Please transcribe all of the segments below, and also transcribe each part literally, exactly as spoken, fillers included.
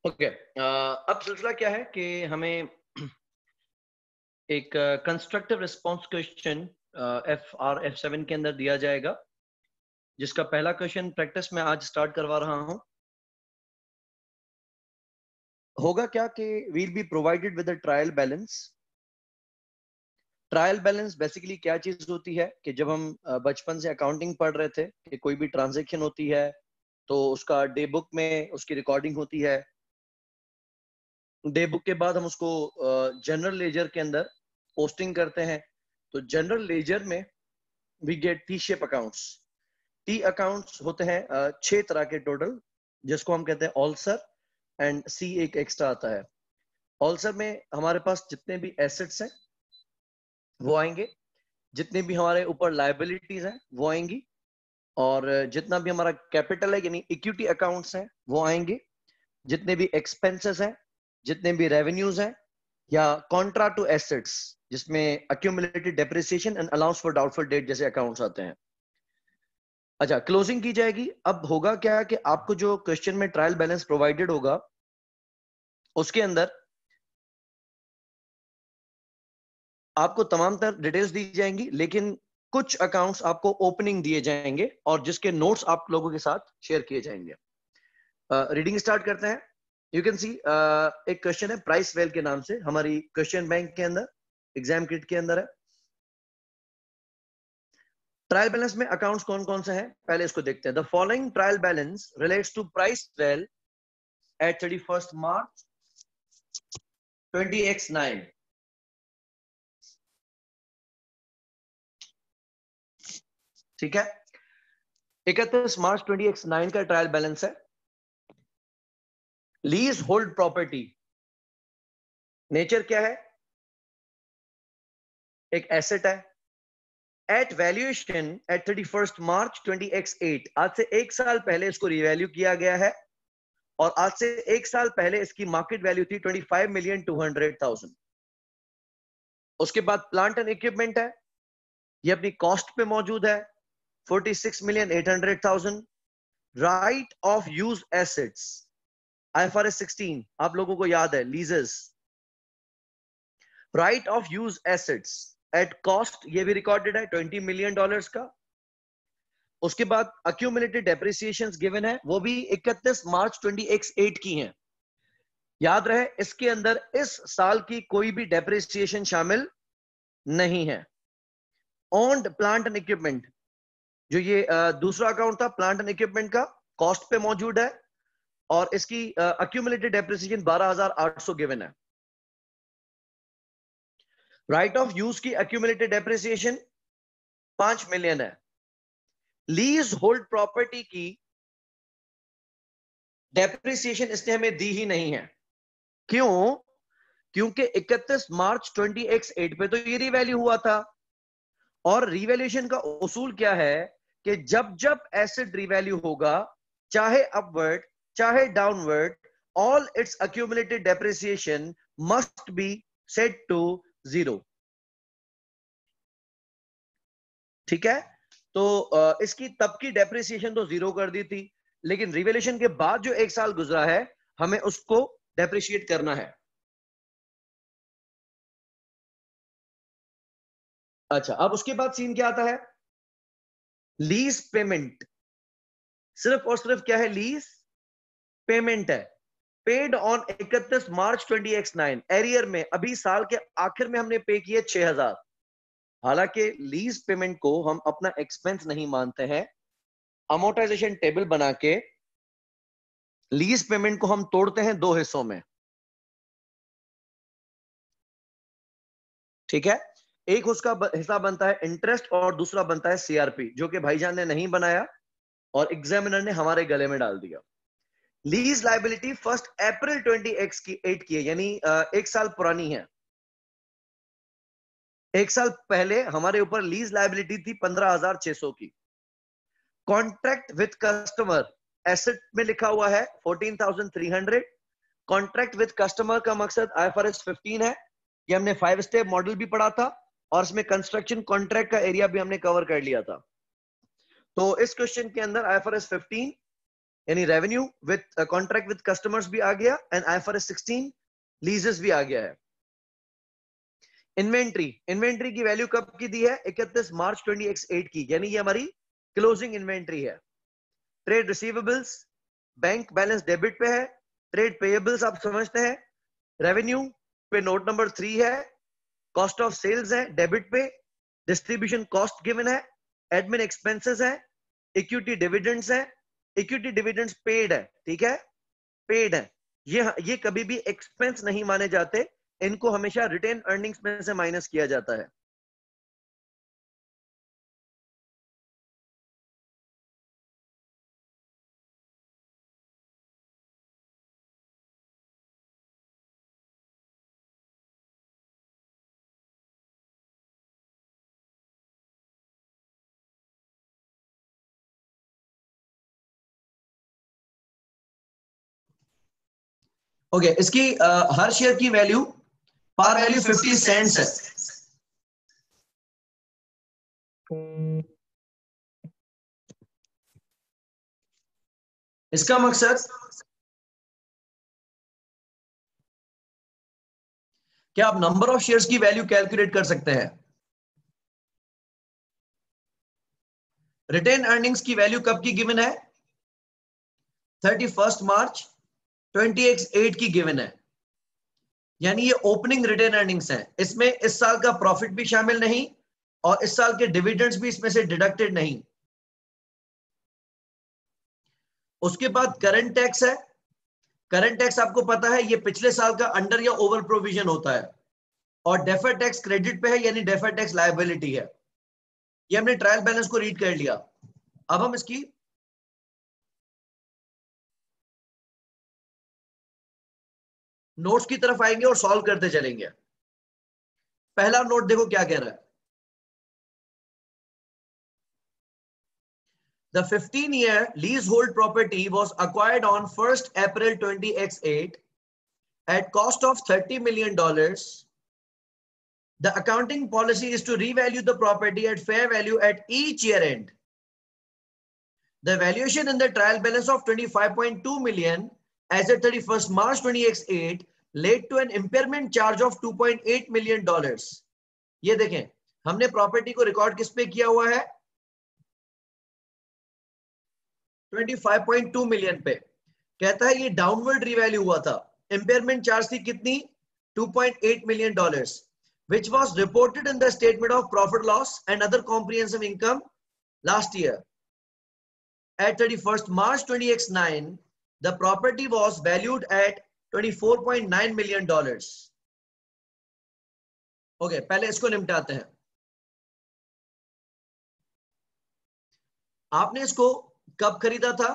Okay okay. अब सिलसिला क्या है कि हमें एक constructive response question F R F seven के अंदर दिया जाएगा, जिसका पहला क्वेश्चन प्रैक्टिस में आज स्टार्ट करवा रहा हूं। होगा क्या कि we'll be provided with a trial balance. Trial balance basically क्या चीज होती है कि जब हम बचपन से अकाउंटिंग पढ़ रहे थे कि कोई भी ट्रांजैक्शन होती है तो उसका डे बुक में उसकी रिकॉर्डिंग होती है। डे बुक के बाद हम उसको जनरल लेजर के अंदर पोस्टिंग करते हैं। तो जनरल लेजर में we get T shape accounts. T accounts होते हैं uh, छह तरह के टोटल, जिसको हम कहते हैं ऑल्सर, एंड सी एक एक्स्ट्रा आता है। ऑल्सर में हमारे पास जितने भी एसेट्स हैं वो आएंगे, जितने भी हमारे ऊपर लायबिलिटीज हैं वो आएंगी, और जितना भी हमारा कैपिटल है यानी इक्विटी अकाउंट्स हैं वो आएंगे, जितने भी एक्सपेंसेस हैं, जितने भी रेवेन्यूज हैं, या कॉन्ट्रा टू एसेट्स जिसमें accumulated depreciation and allowance for doubtful debt जैसे अकाउंट्स आते हैं। अच्छा, क्लोजिंग की जाएगी। अब होगा क्या कि आपको जो क्वेश्चन में ट्रायल बैलेंस प्रोवाइडेड होगा उसके अंदर आपको तमाम तरह डिटेल्स दी जाएंगी, लेकिन कुछ अकाउंट्स आपको ओपनिंग दिए जाएंगे और जिसके नोट्स आप लोगों के साथ शेयर किए जाएंगे। रीडिंग uh, स्टार्ट करते हैं। यू कैन सी एक क्वेश्चन है प्राइस वेल के नाम से, हमारी क्वेश्चन बैंक के अंदर एग्जाम किट के अंदर है। ट्रायल बैलेंस में अकाउंट्स कौन कौन से हैं पहले इसको देखते हैं। The following trial balance relates to Pricewell at thirty first March twenty X nine. ठीक है, इकतीस मार्च ट्वेंटी एक्स नाइन का ट्रायल बैलेंस है। लीज होल्ड प्रॉपर्टी नेचर क्या है? एक एसेट है। At valuation at thirty first March twenty X eight, आज से एक साल पहले इसको रिवैल्यू किया गया है, और आज से एक साल पहले इसकी मार्केट वैल्यू थी twenty five million two hundred thousand. उसके बाद प्लांट एंड इक्विपमेंट है, ये अपनी कॉस्ट पे मौजूद है forty six million eight hundred thousand. Right of use assets IFRS sixteen आप लोगों को याद है, leases. Right of use assets at cost ये भी रिकॉर्डेड है ट्वेंटी मिलियन डॉलर्स का। उसके बाद अक्यूमुलेटेड डेप्रिसिएशंस गिवन है, वो भी इकतीस मार्च ट्वेंटी एक्स एट की हैं। याद रहे इसके अंदर इस साल की कोई भी डेप्रिसिएशन शामिल नहीं है। ओन्ड प्लांट एंड इक्विपमेंट, जो ये दूसरा अकाउंट था प्लांट एंड इक्विपमेंट का, कॉस्ट पे मौजूद है, और इसकी अक्यूमुलेटेड डेप्रिसिएशन बारह हज़ार आठ सौ गिवन है। राइट ऑफ यूज की अक्यूमुलेटेड डेप्रिसिएशन पांच मिलियन है। लीज होल्ड प्रॉपर्टी की डेप्रिसिएशन इसने हमें दी ही नहीं है। क्यों? क्योंकि इकतीस मार्च ट्वेंटी एक्स एट पे तो ये रिवैल्यू हुआ था, और रिवैल्यूएशन का उसूल क्या है कि जब जब एसेट रिवैल्यू होगा, चाहे अपवर्ड चाहे downward, all its accumulated depreciation must be set to zero. ठीक है, तो इसकी तब की डेप्रिसिएशन तो जीरो कर दी थी, लेकिन रिवैल्यूएशन के बाद जो एक साल गुजरा है हमें उसको डेप्रिशिएट करना है। अच्छा, अब उसके बाद सीन क्या आता है? Lease payment. सिर्फ और सिर्फ क्या है? लीज पेमेंट है, पेड ऑन इकतीस March twenty X nine. Arrear में अभी साल के आखिर में हमने पे किए छह हजार। हालांकि लीज पेमेंट को हम अपना एक्सपेंस नहीं मानते हैं, अमोर्टाइजेशन टेबल बना के लीज पेमेंट को हम तोड़ते हैं दो हिस्सों में। ठीक है, एक उसका हिस्सा बनता है इंटरेस्ट और दूसरा बनता है सीआरपी, जो कि भाईजान ने नहीं बनाया और एग्जामिनर ने हमारे गले में डाल दिया। Lease liability first April twenty X की एट की है, यानी एक साल पुरानी है। एक साल पहले हमारे ऊपर लीज लाइबिलिटी थी पंद्रह हजार छह सौ की। कॉन्ट्रैक्ट विद कस्टमर एसेट में लिखा हुआ है fourteen thousand three hundred. Contract with customer का मकसद आईएफआरएस फिफ्टीन है, ये हमने फाइव स्टेप मॉडल भी पढ़ा था, और इसमें कंस्ट्रक्शन कॉन्ट्रैक्ट का एरिया भी हमने कवर कर लिया था। तो इस क्वेश्चन के अंदर आईएफआरएस फिफ्टीन यानी revenue with contract with customers भी आ गया एंड आईएफआरएस सिक्सटीन लीजेस भी आ गया है। इन्वेंट्री, इन्वेंट्री की वैल्यू कब की दी है? इकतीस मार्च ट्वेंटी एट की, यानी ये हमारी क्लोजिंग इन्वेंट्री है। Trade receivables, bank balance debit पे है। ट्रेड पेएबल्स आप समझते हैं। रेवेन्यू पे नोट नंबर थ्री है। कॉस्ट ऑफ सेल्स है डेबिट पे। डिस्ट्रीब्यूशन कॉस्ट गिवन है। एडमिन एक्सपेंसेस है। इक्विटी डिविडेंड्स है। इक्विटी डिविडेंड्स पेड है, ठीक है, पेड है। ये ये कभी भी एक्सपेंस नहीं माने जाते, इनको हमेशा रिटेन अर्निंग्स में से माइनस किया जाता है। ओके okay, इसकी uh, हर शेयर की value par value fifty cents है। इसका मकसद क्या, आप नंबर ऑफ शेयर्स की वैल्यू कैलकुलेट कर सकते हैं। रिटेन अर्निंग्स की वैल्यू कब की गिवन है? Thirty first March twenty eight की गिवन है, यानी ये ओपनिंग रिटेन अर्निंग्स है। इसमें इस साल का प्रॉफिट भी शामिल नहीं और इस साल के डिविडेंड्स भी इसमें से डिडक्टेड नहीं। उसके बाद करंट टैक्स है। करंट टैक्स आपको पता है ये पिछले साल का अंडर या ओवर प्रोविजन होता है। और डेफर्ड टैक्स क्रेडिट पे है, यानी डेफर्ड टैक्स लायबिलिटी है। ये हमने ट्रायल बैलेंस को रीड कर लिया। अब हम इसकी नोट्स की तरफ आएंगे और सॉल्व करते चलेंगे। पहला नोट देखो क्या कह रहा है। The fifteen year leasehold property was acquired on first April twenty eighteen at cost of thirty million dollars. The accounting policy is to revalue the property at fair value at each year end. The valuation in the trial balance of twenty-five point two million as at thirty-first March twenty eighteen led to an impairment charge of two point eight million dollars. ये देखें, हमने property को record किस पे किया हुआ है? पच्चीस पॉइंट टू मिलियन पे। कहता है ये डाउनवर्ड रिवैल्यू हुआ था। इंपेयरमेंट चार्ज थी कितनी? Two point eight million dollars, which was reported in the statement of profit loss and other comprehensive income last year. At thirty-first March twenty eighteen, the property was valued at twenty-four point nine million dollars. Okay, पहले इसको निपटाते हैं। आपने इसको कब खरीदा था?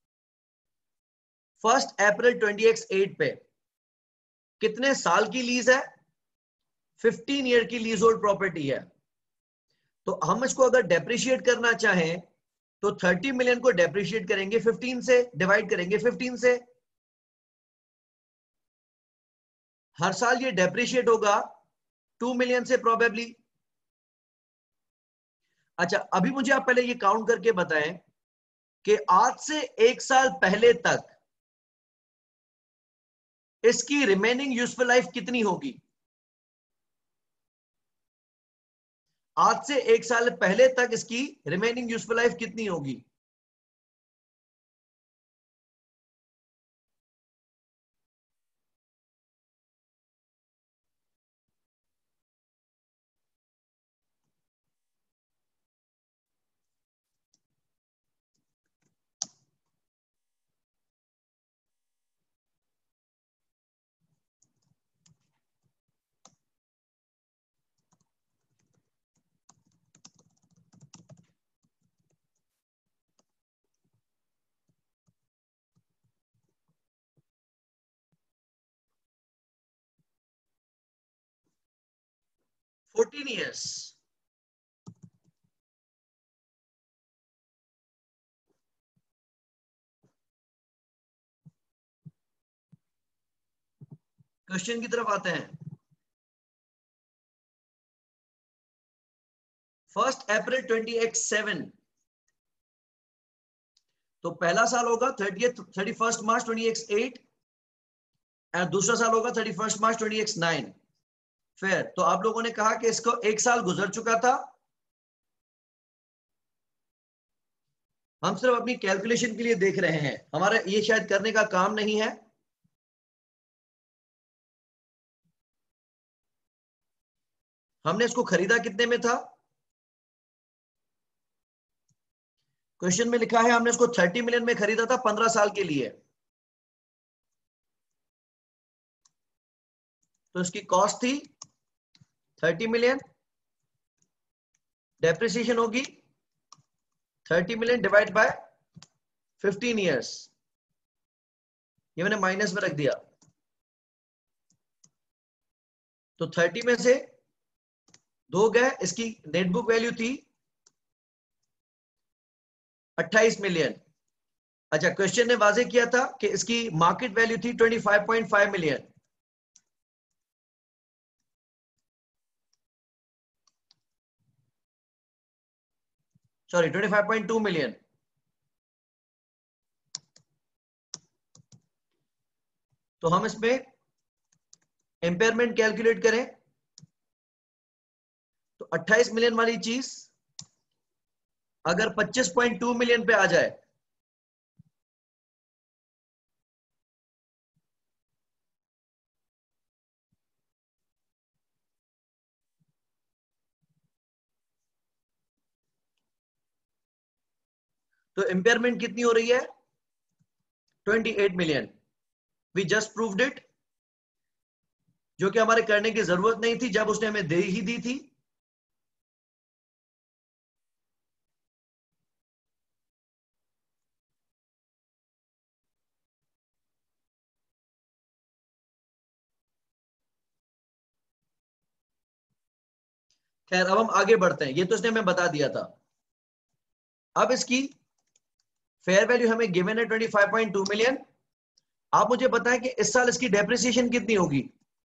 First April twenty eight पे। कितने साल की लीज है? फिफ्टीन ईयर की लीज होल्ड प्रॉपर्टी है। तो हम इसको अगर डेप्रिशिएट करना चाहें तो थर्टी मिलियन को डेप्रिशिएट करेंगे फिफ्टीन से, डिवाइड करेंगे फिफ्टीन से। हर साल ये डेप्रिशिएट होगा टू मिलियन से प्रोबेबली। अच्छा, अभी मुझे आप पहले ये काउंट करके बताएं कि आज से एक साल पहले तक इसकी रिमेनिंग यूजफुल लाइफ कितनी होगी? आज से एक साल पहले तक इसकी रिमेनिंग यूजफुल लाइफ कितनी होगी? Fourteen years. क्वेश्चन की तरफ आते हैं। First April twenty eight seven तो पहला साल होगा thirty thirty first March twenty X eight और दूसरा साल होगा thirty first March twenty X nine. फिर तो आप लोगों ने कहा कि इसको एक साल गुजर चुका था, हम सिर्फ अपनी कैलकुलेशन के लिए देख रहे हैं, हमारा ये शायद करने का काम नहीं है। हमने इसको खरीदा कितने में था? क्वेश्चन में लिखा है हमने इसको थर्टी मिलियन में खरीदा था पंद्रह साल के लिए। तो इसकी कॉस्ट थी थर्टी मिलियन, डेप्रिसिएशन होगी thirty million divide by fifteen years, ये मैंने माइनस में रख दिया। तो थर्टी में से दो गए, इसकी नेट बुक वैल्यू थी अट्ठाईस मिलियन। अच्छा, क्वेश्चन ने वाजे किया था कि इसकी मार्केट वैल्यू थी पच्चीस पॉइंट फाइव मिलियन। सॉरी पच्चीस पॉइंट टू मिलियन। तो हम इसमें इंपेयरमेंट कैलकुलेट करें तो अट्ठाईस मिलियन वाली चीज अगर पच्चीस पॉइंट टू मिलियन पे आ जाए तो इंपेयरमेंट कितनी हो रही है? अट्ठाईस million. We just proved it, जो कि हमारे करने की जरूरत नहीं थी जब उसने हमें दे ही दी थी। खैर अब हम आगे बढ़ते हैं, ये तो इसने हमें बता दिया था। अब इसकी फेयर वैल्यू हमें गिवन है पच्चीस पॉइंट टू मिलियन। आप मुझे बताएं कि इस साल इसकी डेप्रिसिएशन कितनी होगी?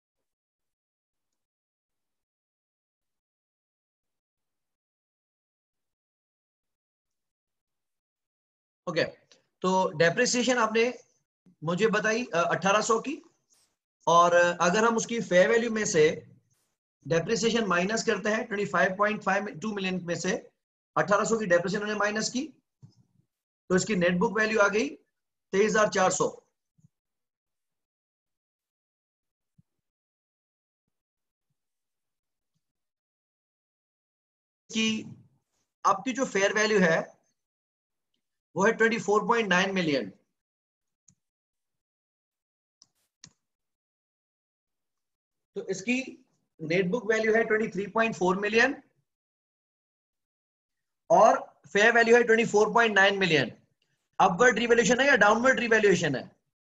ओके okay, तो डेप्रिसिएशन आपने मुझे बताई अठारह सौ की, और अगर हम उसकी फेयर वैल्यू में से डेप्रिसिएशन माइनस करते हैं पच्चीस पॉइंट फाइव टू मिलियन में से अठारह सौ की डेप्रिसिएशन ने माइनस की, तो इसकी नेट बुक वैल्यू आ गई तेईस हजार चार सौ। की आपकी जो फेयर वैल्यू है वो है चौबीस पॉइंट नाइन मिलियन। तो इसकी नेट बुक वैल्यू है तेईस पॉइंट फोर मिलियन और फेयर वैल्यू है चौबीस point nine million. Upward revaluation है या डाउनवर्ड रिवैल्यूएशन है?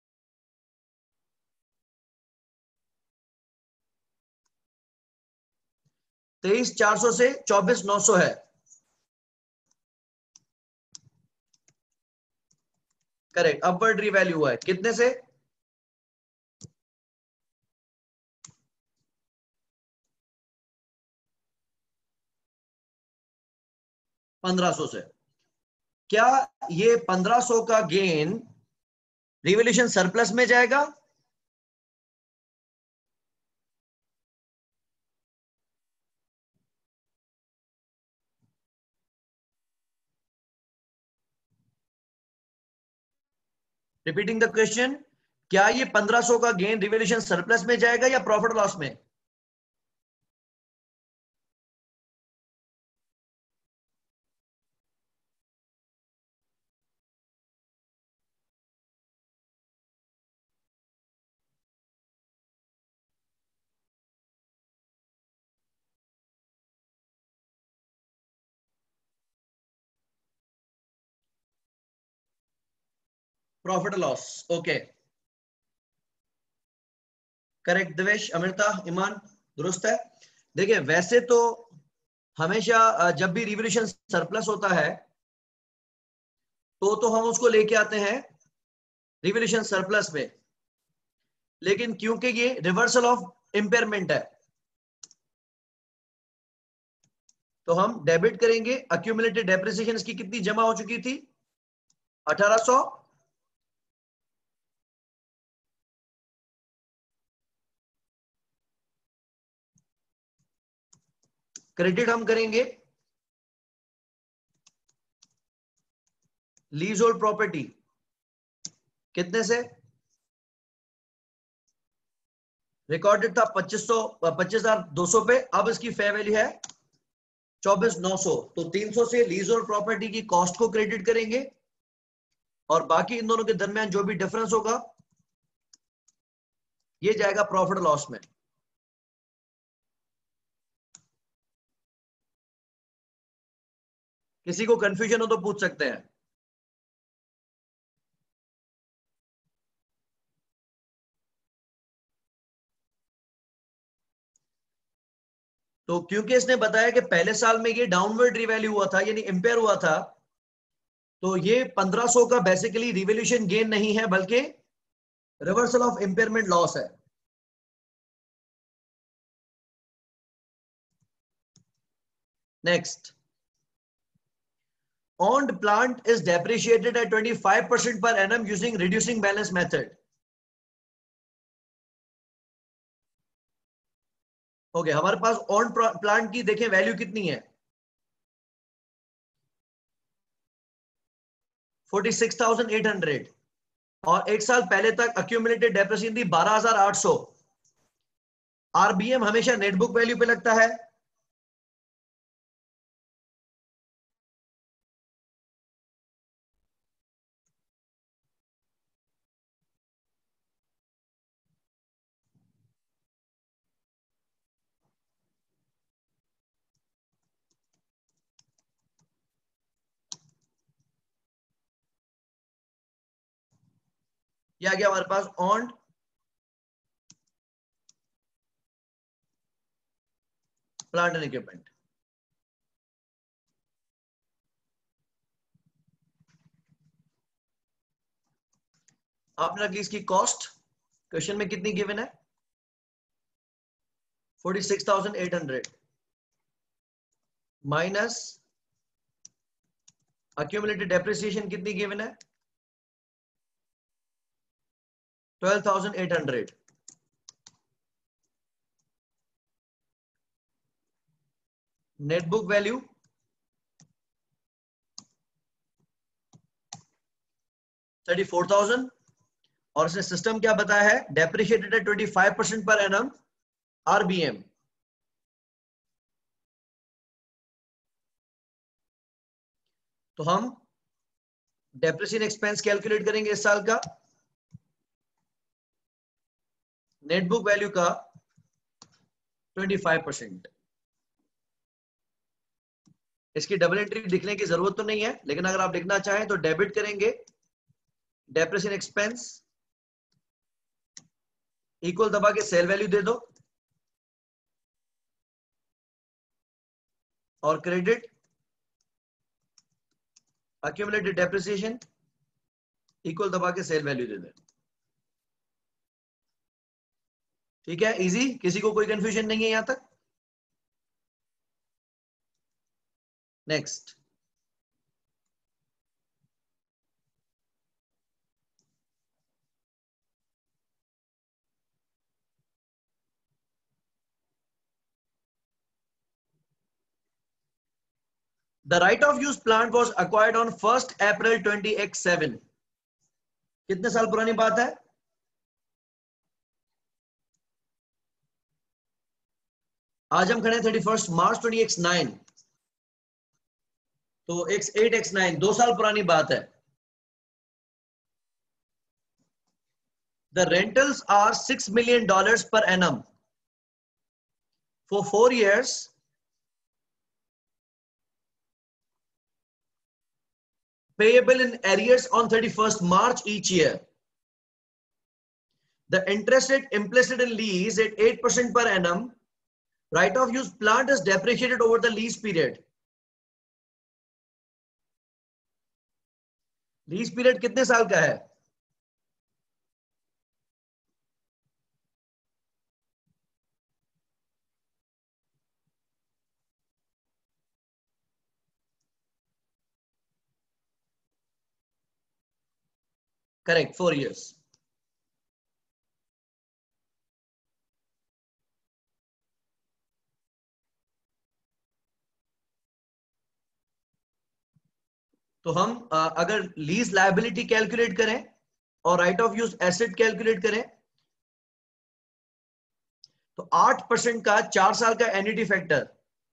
तेईस चार सौ से चौबीस नौ सौ है। करेक्ट, अपवर्ड रिवैल्यू हुआ है कितने से? पंद्रह सौ से। क्या ये पंद्रह सौ का गेन रिवैल्यूएशन सरप्लस में जाएगा? रिपीटिंग द क्वेश्चन, क्या ये पंद्रह सौ का गेन रिवैल्यूएशन सरप्लस में जाएगा या प्रॉफिट लॉस में? Profit loss. Okay, correct Devesh, Amrita, Iman, दुरुस्त है। देखिए वैसे तो हमेशा जब भी रिवैल्यूएशन सरप्लस होता है तो तो हम उसको लेके आते हैं रिवैल्यूएशन सरप्लस में, लेकिन क्योंकि ये रिवर्सल ऑफ इंपेयरमेंट है तो हम डेबिट करेंगे। अक्यूमुलेटेड डेप्रिसिएशन इसकी कितनी जमा हो चुकी थी? अठारह सौ क्रेडिट हम करेंगे लीज होल्ड प्रॉपर्टी कितने से, रिकॉर्डेड था पच्चीस सौ पच्चीस हजार दो सौ पे, अब इसकी फेयर वैल्यू है चौबीस नौ सौ, तो तीन सौ से लीज होल्ड प्रॉपर्टी की कॉस्ट को क्रेडिट करेंगे और बाकी इन दोनों के दरमियान जो भी डिफरेंस होगा ये जाएगा प्रॉफिट लॉस में। किसी को कंफ्यूजन हो तो पूछ सकते हैं। तो क्योंकि इसने बताया कि पहले साल में ये डाउनवर्ड रिवैल्यू हुआ था यानी इंपेयर हुआ था, तो ये पंद्रह सौ का बेसिकली रिवैल्यूएशन गेन नहीं है बल्कि रिवर्सल ऑफ इंपेयरमेंट लॉस है। Next, owned plant is depreciated at twenty-five percent per annum using reducing balance method. Okay okay, हमारे पास owned plant की देखें वैल्यू कितनी है, छियालीस हज़ार आठ सौ, और एक साल पहले तक अक्यूमुलेटेड डेप्रिसिएशन थी बारह हज़ार आठ सौ। आरबीएम हमेशा नेटबुक वैल्यू पे लगता है, ये आ गया हमारे पास owned प्लांट एंड इक्विपमेंट। आपने रखी इसकी कॉस्ट, क्वेश्चन में कितनी गिवन है, छियालीस हज़ार आठ सौ माइनस अक्यूमुलेटेड डेप्रिसिएशन कितनी गिवन है, बारह हज़ार आठ सौ, नेट बुक वैल्यू चौंतीस हज़ार, और इसने सिस्टम क्या बताया है, डेप्रिशिएटेड एट पच्चीस परसेंट पर एनम आरबीएम। तो हम डेप्रिसिएशन एक्सपेंस कैलकुलेट करेंगे इस साल का, नेट बुक वैल्यू का पच्चीस परसेंट। इसकी डबल एंट्री लिखने की जरूरत तो नहीं है, लेकिन अगर आप लिखना चाहें तो डेबिट करेंगे डेप्रिसिएशन एक्सपेंस इक्वल दबा के सेल वैल्यू दे दो और क्रेडिट अक्यूमुलेटेड डेप्रिसिएशन इक्वल दबा के सेल वैल्यू दे दे। ठीक है, इजी, किसी को कोई कंफ्यूजन नहीं है यहां तक। Next, The right of use plant was acquired on first April twenty X seven. कितने साल पुरानी बात है, आज हम खड़े thirty first March twenty X nine, तो एक्स एट एक्स नाइन दो साल पुरानी बात है। The rentals are six million dollars per annum for four years payable in arrears on thirty-first March each year. The interest rate implicit in lease at eight percent per annum. Right of use plant is depreciated over the lease period. Lease period कितने साल का है, correct, four years. तो हम अगर lease liability calculate करें और right of use asset calculate करें तो आठ परसेंट का चार साल का annuity factor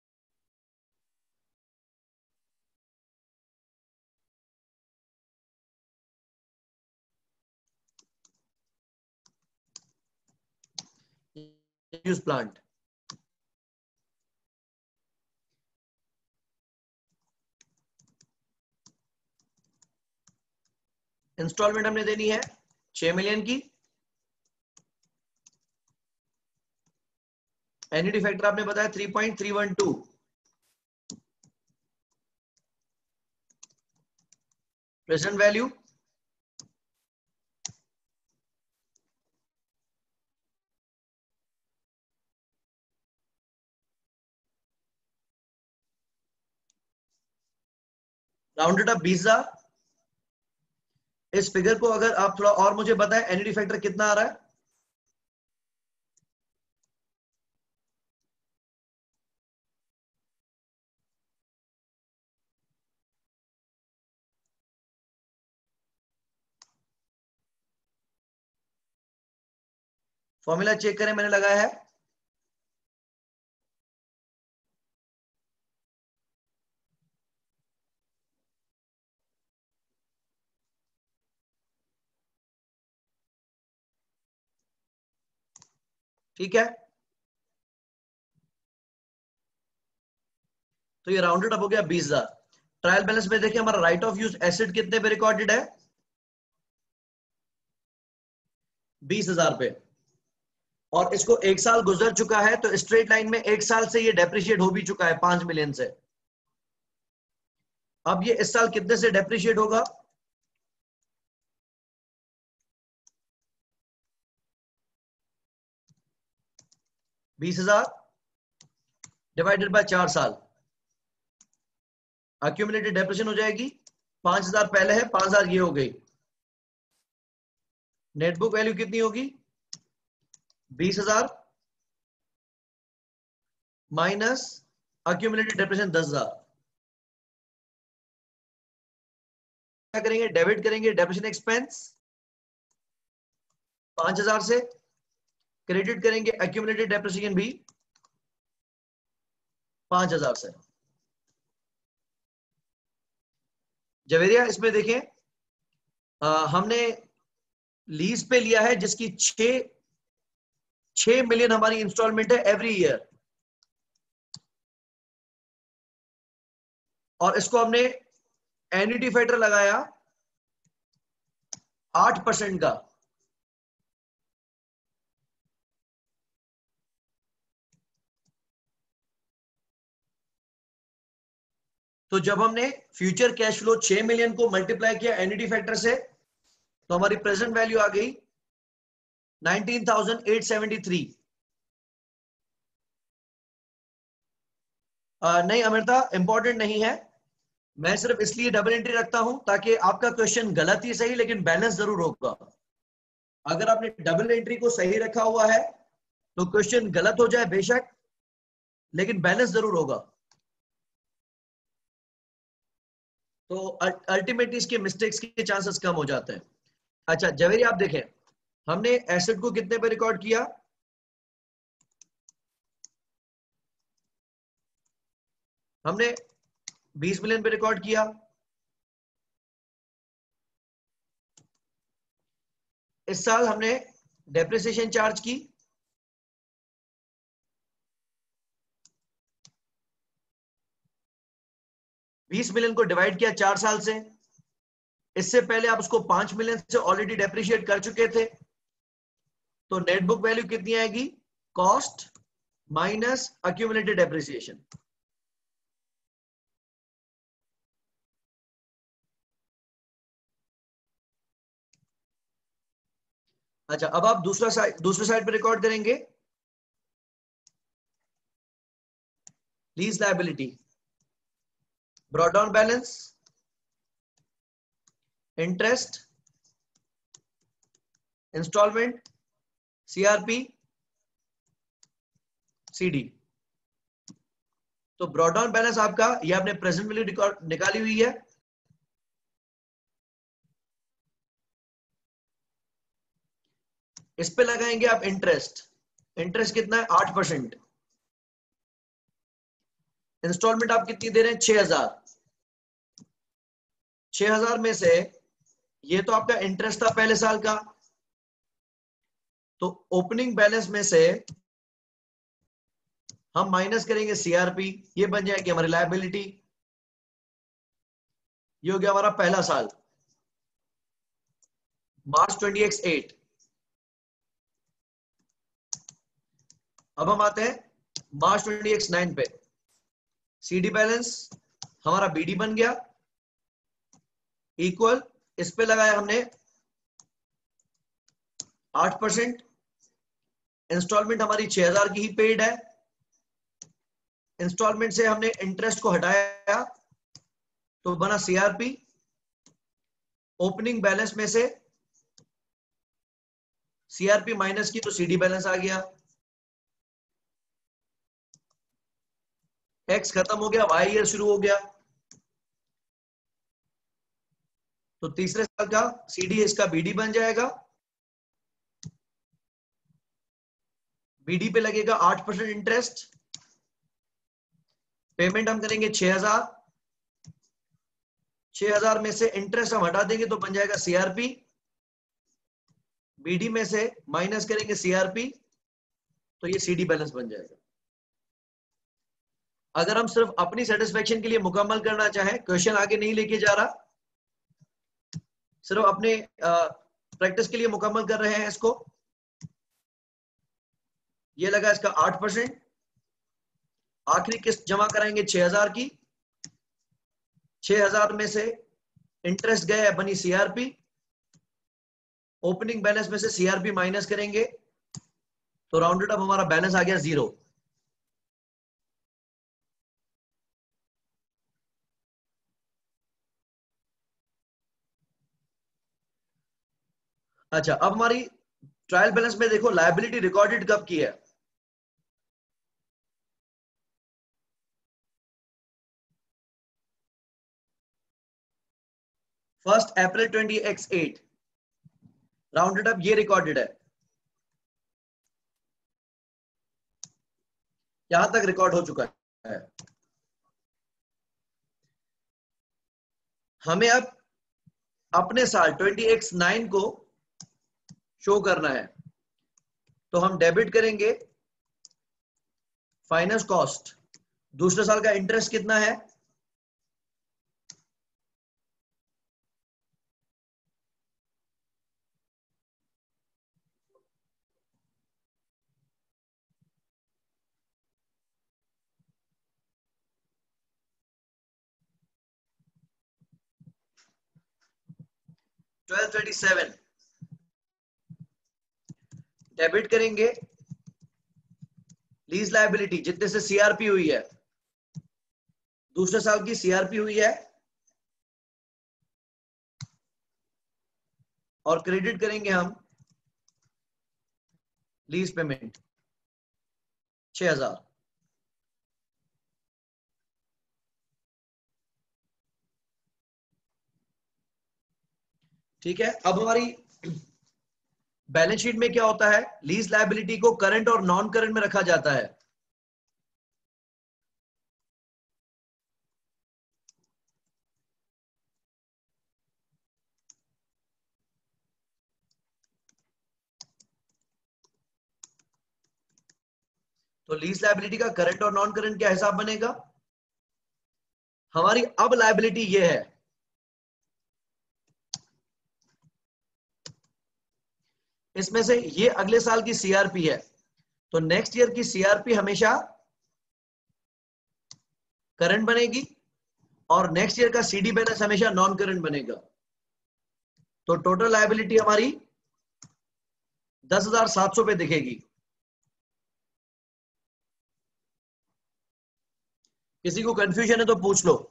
use plant installment हमने देनी है छह मिलियन की। एन्युटी फैक्टर आपने बताया three point three one two. Present value rounded up बीस हजार। इस फिगर को अगर आप थोड़ा और मुझे बताएं एन्युटी फैक्टर कितना आ रहा है। फॉर्मूला चेक करें, मैंने लगाया है। ठीक है, तो ये राउंडेड अप हो गया बीस हजार। ट्रायल बैलेंस में देखिए हमारा राइट ऑफ यूज एसेट कितने पे रिकॉर्डेड है, बीस हजार पे। और इसको एक साल गुजर चुका है तो स्ट्रेट लाइन में एक साल से ये डेप्रिशिएट हो भी चुका है पांच मिलियन से। अब ये इस साल कितने से डेप्रिशिएट होगा, बीस हजार डिवाइडेड बाय चार साल। अक्यूमुलेटेड डेप्रिसिएशन हो जाएगी, पांच हजार पहले है, पांच हजार ये हो गई। नेटबुक वैल्यू कितनी होगी, बीस हजार माइनस अक्यूमुलेटेड डेप्रिसिएशन दस हजार। क्या करेंगे, डेबिट करेंगे डेप्रिसिएशन एक्सपेंस पांच हजार से, क्रेडिट करेंगे अक्यूमुलेटेड डेप्रिसिएशन भी पांच हजार से। जवेरिया इसमें देखें आ, हमने लीज पे लिया है जिसकी छह छह मिलियन हमारी इंस्टॉलमेंट है एवरी ईयर, और इसको हमने एन्युटी फैक्टर लगाया आठ परसेंट का। तो जब हमने फ्यूचर कैश फ्लो छह मिलियन को मल्टीप्लाई किया एन्युटी फैक्टर से तो हमारी प्रेजेंट वैल्यू आ गई nineteen thousand eight seventy three. नहीं अमृता, इंपॉर्टेंट नहीं है, मैं सिर्फ इसलिए डबल एंट्री रखता हूं ताकि आपका क्वेश्चन गलत ही सही लेकिन बैलेंस जरूर होगा। अगर आपने डबल एंट्री को सही रखा हुआ है तो क्वेश्चन गलत हो जाए बेशक, लेकिन बैलेंस जरूर होगा। तो अल्टीमेटली इसके मिस्टेक्स के चांसेस कम हो जाते हैं। अच्छा जवेरी आप देखें, हमने एसेट को कितने पे रिकॉर्ड किया, हमने बीस मिलियन पे रिकॉर्ड किया। इस साल हमने डेप्रिसिएशन चार्ज की बीस मिलियन को डिवाइड किया चार साल से। इससे पहले आप उसको पांच मिलियन से ऑलरेडी डेप्रिशिएट कर चुके थे, तो नेट बुक वैल्यू कितनी आएगी, कॉस्ट माइनस अक्यूमुलेटेड डेप्रिसिएशन। अच्छा अब आप दूसरा साइड दूसरे साइड पे रिकॉर्ड करेंगे lease liability, brought down balance, interest, installment, CRP, CD. तो ब्रॉट डाउन बैलेंस आपका ये आपने प्रेजेंट वैल्यू रिकॉर्ड निकाली हुई है। इस पे लगाएंगे आप इंटरेस्ट। इंटरेस्ट कितना है? आठ परसेंट। इंस्टॉलमेंट आप कितनी दे रहे हैं? छह हजार। छह हजार में से ये तो आपका इंटरेस्ट था पहले साल का, तो ओपनिंग बैलेंस में से हम माइनस करेंगे सीआरपी, ये बन जाएगी हमारी लायबिलिटी। ये हो गया हमारा पहला साल, मार्च ट्वेंटी एक्स एट। अब हम आते हैं मार्च ट्वेंटी एक्स नाइन पे। सीडी बैलेंस हमारा बीडी बन गया, इक्वल इस पे लगाया हमने आठ परसेंट। इंस्टॉलमेंट हमारी छह हजार की ही पेड है। इंस्टॉलमेंट से हमने इंटरेस्ट को हटाया तो बना सीआरपी। ओपनिंग बैलेंस में से सीआरपी माइनस की तो सीडी बैलेंस आ गया। एक्स खत्म हो गया, वाई ईयर शुरू हो गया। तो तीसरे साल का सीडी इसका बीडी बन जाएगा। बीडी पे लगेगा आठ परसेंट इंटरेस्ट। पेमेंट हम करेंगे छह हजार। छह हजार में से इंटरेस्ट हम हटा देंगे तो बन जाएगा सीआरपी। बीडी में से माइनस करेंगे सीआरपी तो ये सीडी बैलेंस बन जाएगा। अगर हम सिर्फ अपनी सेटिस्फेक्शन के लिए मुकम्मल करना चाहें, क्वेश्चन आगे नहीं लेके जा रहा, सिर्फ अपने प्रैक्टिस के लिए मुकम्मल कर रहे हैं इसको। ये लगा इसका आठ परसेंट। आखिरी किस्त जमा कराएंगे छह हजार की। छह हजार में से इंटरेस्ट गया, बनी सीआरपी। ओपनिंग बैलेंस में से सीआरपी माइनस करेंगे तो राउंडेड अप हमारा बैलेंस आ गया जीरो। अच्छा, अब हमारी ट्रायल बैलेंस में देखो लायबिलिटी रिकॉर्डेड कब की है। First April twenty X eight, rounded up ये रिकॉर्डेड है। यहां तक रिकॉर्ड हो चुका है। हमें अब अपने साल ट्वेंटी एक्स नाइन को शो करना है, तो हम डेबिट करेंगे फाइनेंस कॉस्ट। दूसरे साल का इंटरेस्ट कितना है? Twelve thirty seven. डेबिट करेंगे लीज लायबिलिटी जितने से सीआरपी हुई है, दूसरे साल की सीआरपी हुई है, और क्रेडिट करेंगे हम लीज पेमेंट छह हजार। ठीक है। अब हमारी बैलेंस शीट में क्या होता है, लीज लायबिलिटी को करंट और नॉन करंट में रखा जाता है। तो लीज लायबिलिटी का करंट और नॉन करंट क्या हिसाब बनेगा? हमारी अब लायबिलिटी ये है, इसमें से ये अगले साल की सीआरपी है, तो नेक्स्ट ईयर की सीआरपी हमेशा करंट बनेगी और नेक्स्ट ईयर का सीडी बैलेंस हमेशा नॉन करंट बनेगा। तो टोटल लायबिलिटी हमारी दस हजार सात सौ पे दिखेगी। किसी को कंफ्यूजन है तो पूछ लो।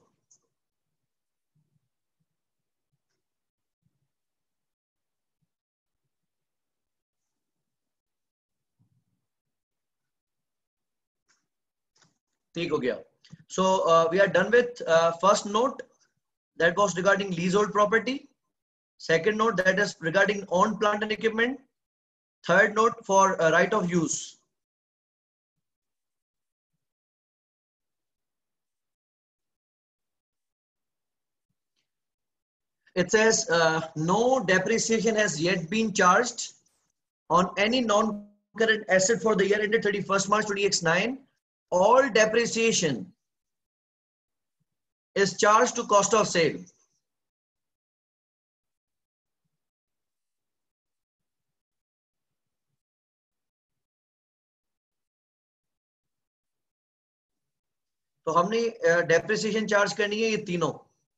ठीक हो गया. So uh, we are done with uh, first note that was regarding leasehold property. Second note that is regarding own plant and equipment. Third note for uh, right of use. It says uh, no depreciation has yet been charged on any non-current asset for the year ended thirty-first March twenty eighteen. All depreciation is charged to cost of sale. तो हमने depreciation charge करनी है ये तीनों.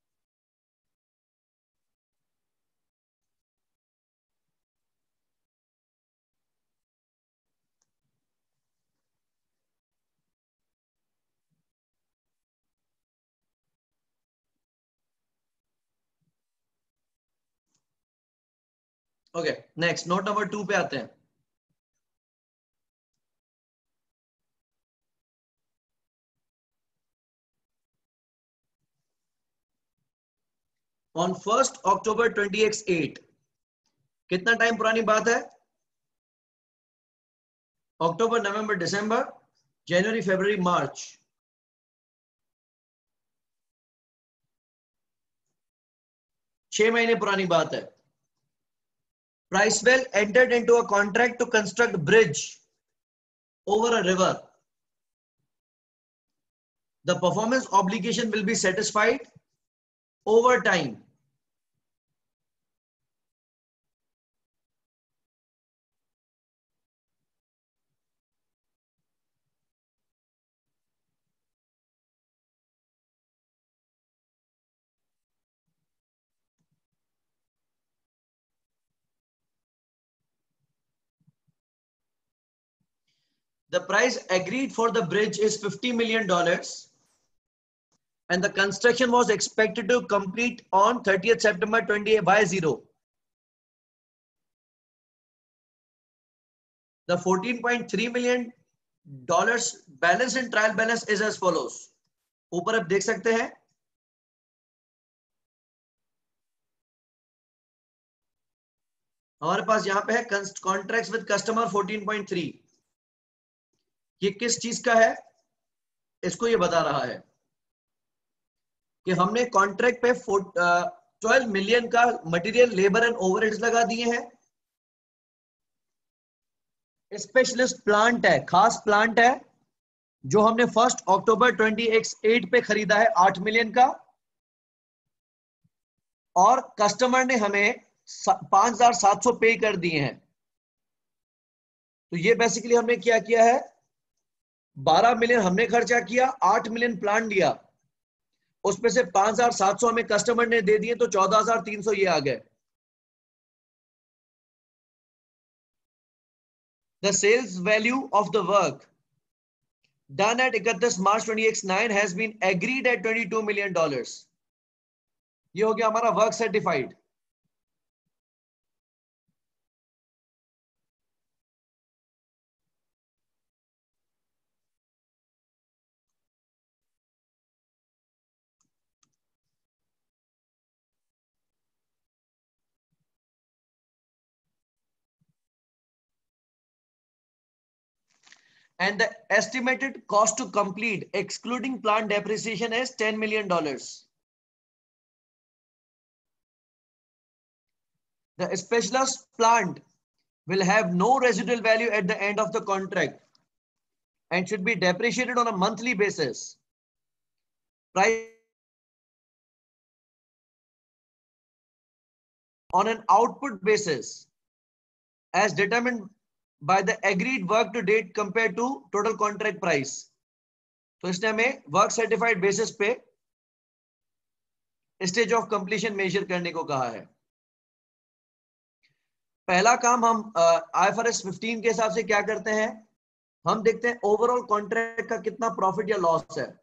Okay, next note number two पे आते हैं. On first October twenty eight, कितना टाइम पुरानी बात है? अक्टूबर, नवंबर, दिसंबर, जनवरी, फरवरी, मार्च. छह महीने पुरानी बात है. Pricewell entered into a contract to construct bridge over a river. The performance obligation will be satisfied over time. The price agreed for the bridge is fifty million dollars and the construction was expected to complete on thirtieth September twenty by zero. The fourteen point three million dollars balance in trial balance is as follows. ऊपर आप देख सकते हैं. हमारे पास यहां पे है contracts with customer fourteen point three. ये किस चीज का है? इसको ये बता रहा है कि हमने कॉन्ट्रैक्ट पे ट्वेल्व मिलियन का मटेरियल, लेबर एंड ओवरहेड्स लगा दिए हैं. स्पेशलिस्ट प्लांट है, खास प्लांट है जो हमने फर्स्ट अक्टूबर ट्वेंटी एट पे खरीदा है आठ मिलियन का, और कस्टमर ने हमें पांच हजार सात सौ पे कर दिए हैं. तो ये बेसिकली हमने क्या किया है, बारह मिलियन हमने खर्चा किया, आठ मिलियन प्लान दिया, उसमें से पांच हजार सात सौ हमें कस्टमर ने दे दिए, तो चौदह हजार तीन सौ ये आ गए. The sales value of the work done at thirty-first March twenty eighteen has been agreed at twenty-two million dollars. ये हो गया हमारा work certified. And the estimated cost to complete, excluding plant depreciation, is ten million dollars. The specialist plant will have no residual value at the end of the contract and should be depreciated on a monthly basis. Price on an output basis as determined by the agreed work to date compared to total contract price. तो इसने हमें work certified basis पे stage of completion measure करने को कहा है. पहला काम हम आईएफआरएस फिफ्टीन के हिसाब से क्या करते हैं, हम देखते हैं ओवरऑल कॉन्ट्रैक्ट का कितना प्रॉफिट या लॉस है.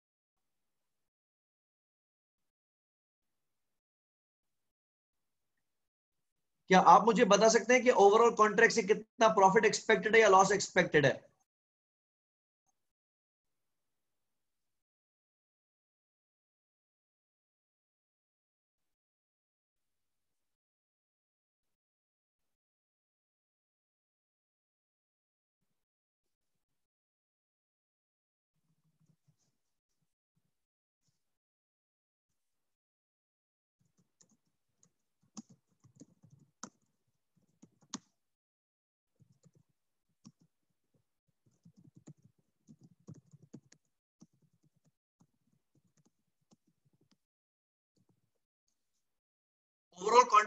क्या आप मुझे बता सकते हैं कि ओवरऑल कॉन्ट्रैक्ट से कितना प्रॉफिट एक्सपेक्टेड है या लॉस एक्सपेक्टेड है?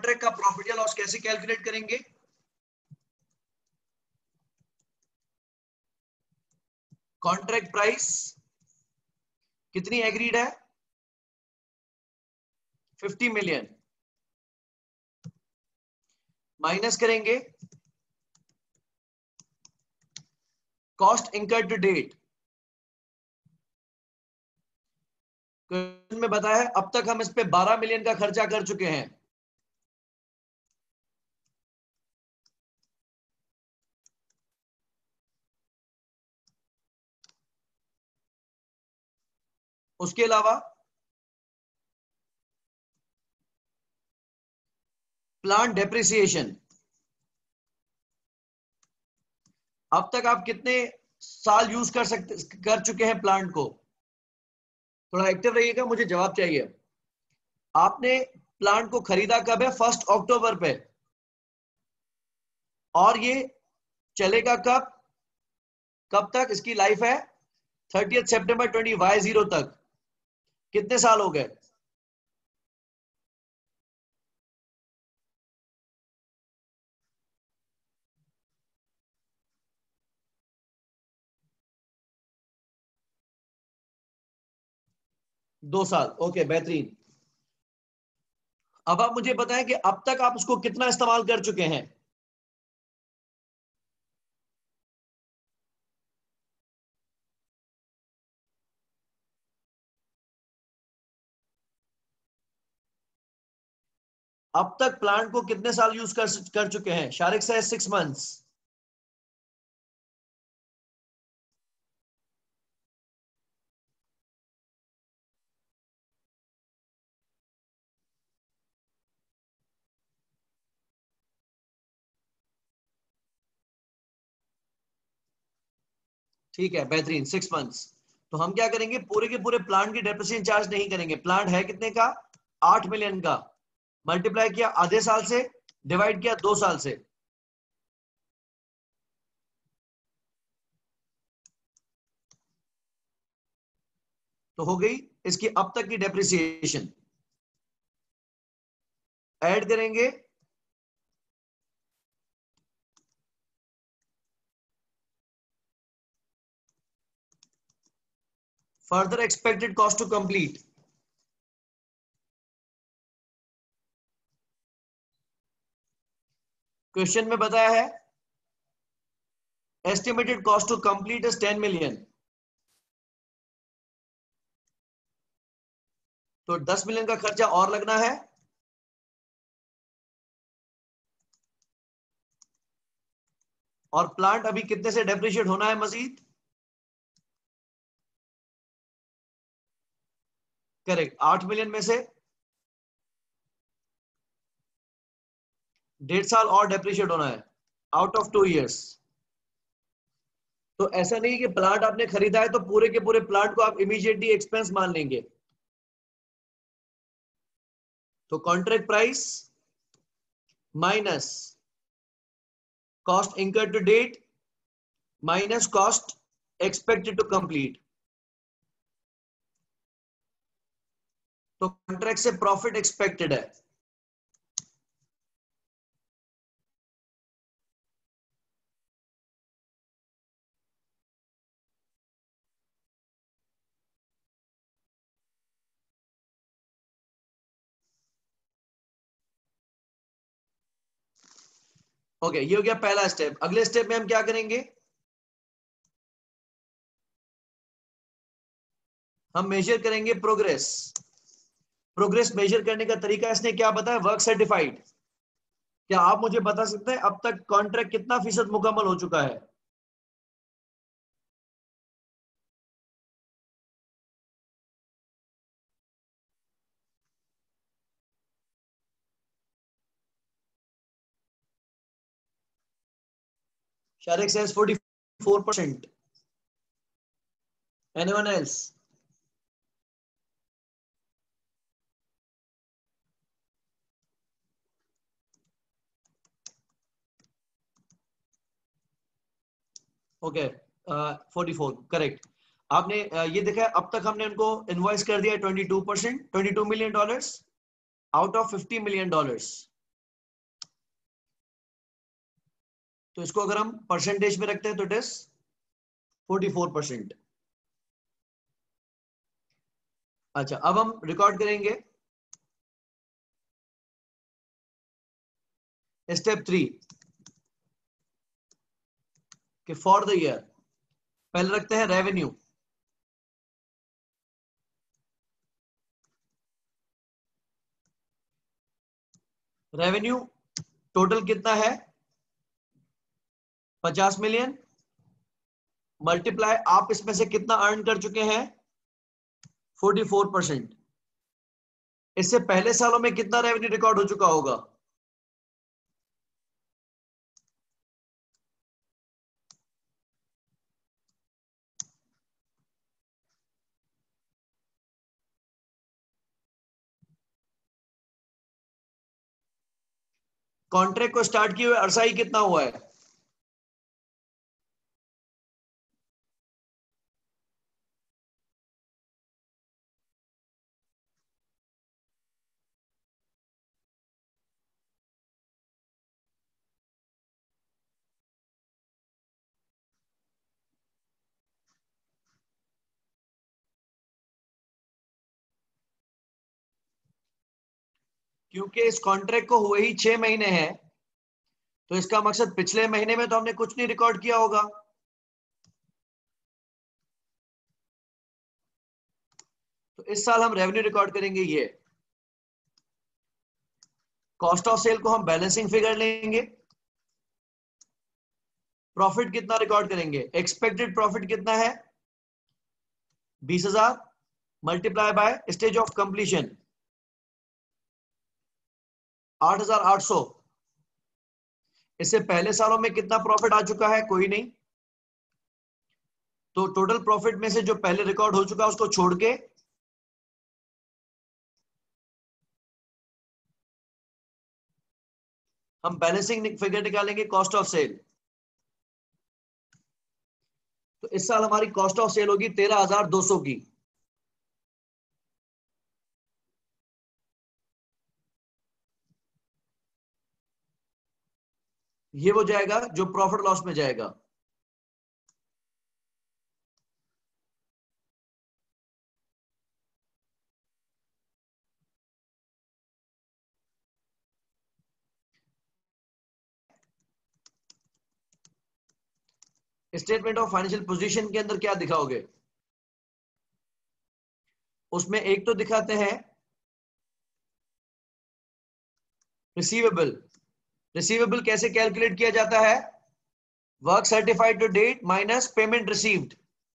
कॉन्ट्रैक्ट का प्रॉफिट या लॉस कैसे कैलकुलेट करेंगे? कॉन्ट्रैक्ट प्राइस कितनी एग्रीड है? फिफ्टी मिलियन माइनस करेंगे cost incurred to date. Question में बताया है अब तक हम इस पे बारह मिलियन का खर्चा कर चुके हैं। उसके अलावा प्लांट डेप्रिसिएशन, अब तक आप कितने साल यूज कर सकते कर चुके हैं प्लांट को? थोड़ा एक्टिव रहिएगा, मुझे जवाब चाहिए। आपने प्लांट को खरीदा कब है? फर्स्ट अक्टूबर पे, और ये चलेगा कब कब तक इसकी लाइफ है? थर्टियथ सितंबर ट्वेंटी वाई जीरो तक। कितने साल हो गए? दो साल। ओके, बेहतरीन। अब आप मुझे बताएं कि अब तक आप उसको कितना इस्तेमाल कर चुके हैं? अब तक प्लांट को कितने साल यूज कर कर चुके हैं? शारिक से सिक्स मंथ्स। ठीक है, बेहतरीन, सिक्स मंथ्स। तो हम क्या करेंगे, पूरे के पूरे प्लांट की डेप्रिसिएशन चार्ज नहीं करेंगे। प्लांट है कितने का? आठ मिलियन का। मल्टीप्लाई किया आधे साल से, डिवाइड किया दो साल से, तो हो गई इसकी अब तक की डेप्रिसिएशन। ऐड करेंगे further expected cost to complete. Question में बताया है estimated cost to complete is ten million, तो दस मिलियन का खर्चा और लगना है। और प्लांट अभी कितने से डेप्रिशिएट होना है मजीद? करेक्ट, आठ मिलियन में से डेढ़ साल और डेप्रिशिएट होना है आउट ऑफ टू इयर्स। तो ऐसा नहीं कि प्लांट आपने खरीदा है तो पूरे के पूरे प्लांट को आप इमीडिएटली एक्सपेंस मान लेंगे। तो contract price minus cost incurred to date minus cost expected to complete, तो कॉन्ट्रैक्ट से प्रॉफिट एक्सपेक्टेड है। ओके, ये हो गया पहला स्टेप। अगले स्टेप में हम क्या करेंगे, हम मेजर करेंगे प्रोग्रेस। प्रोग्रेस मेजर करने का तरीका इसने क्या बताया? Work certified. क्या आप मुझे बता सकते हैं अब तक कॉन्ट्रैक्ट कितना फीसद मुकम्मल हो चुका है? Sharik says forty-four percent. Anyone else? Okay, forty four correct. आपने uh, ये देखा है अब तक हमने उनको इनवॉइस कर दिया twenty two percent, twenty two million dollars out of fifty million dollars. तो इसको अगर हम परसेंटेज में रखते हैं तो it is forty four percent. अच्छा, अब हम रिकॉर्ड करेंगे स्टेप थ्री कि फॉर द ईयर पहले रखते हैं रेवेन्यू। रेवेन्यू टोटल कितना है? पचास मिलियन मल्टीप्लाई आप इसमें से कितना अर्न कर चुके हैं? Forty four percent. इससे पहले सालों में कितना रेवेन्यू रिकॉर्ड हो चुका होगा? कॉन्ट्रैक्ट को स्टार्ट किए हुए अरसा ही कितना हुआ है? क्योंकि इस कॉन्ट्रैक्ट को हुए ही छह महीने हैं, तो इसका मकसद पिछले महीने में तो हमने कुछ नहीं रिकॉर्ड किया होगा। तो इस साल हम रेवेन्यू रिकॉर्ड करेंगे ये। कॉस्ट ऑफ सेल को हम बैलेंसिंग फिगर लेंगे। प्रॉफिट कितना रिकॉर्ड करेंगे? एक्सपेक्टेड प्रॉफिट कितना है? बीस हजार multiply by stage of completion आठ हजार आठ सौ। इससे पहले सालों में कितना प्रॉफिट आ चुका है? कोई नहीं। तो टोटल प्रॉफिट में से जो पहले रिकॉर्ड हो चुका है उसको छोड़ के हम बैलेंसिंग फिगर निकालेंगे कॉस्ट ऑफ सेल। तो इस साल हमारी कॉस्ट ऑफ सेल होगी तेरह हजार दो सौ की। ये वो जाएगा जो प्रॉफिट लॉस में जाएगा। स्टेटमेंट ऑफ फाइनेंशियल पोजीशन के अंदर क्या दिखाओगे? उसमें एक तो दिखाते हैं रिसीवेबल। रिसीवेबल कैसे कैलकुलेट किया जाता है? Work certified to date minus payment received.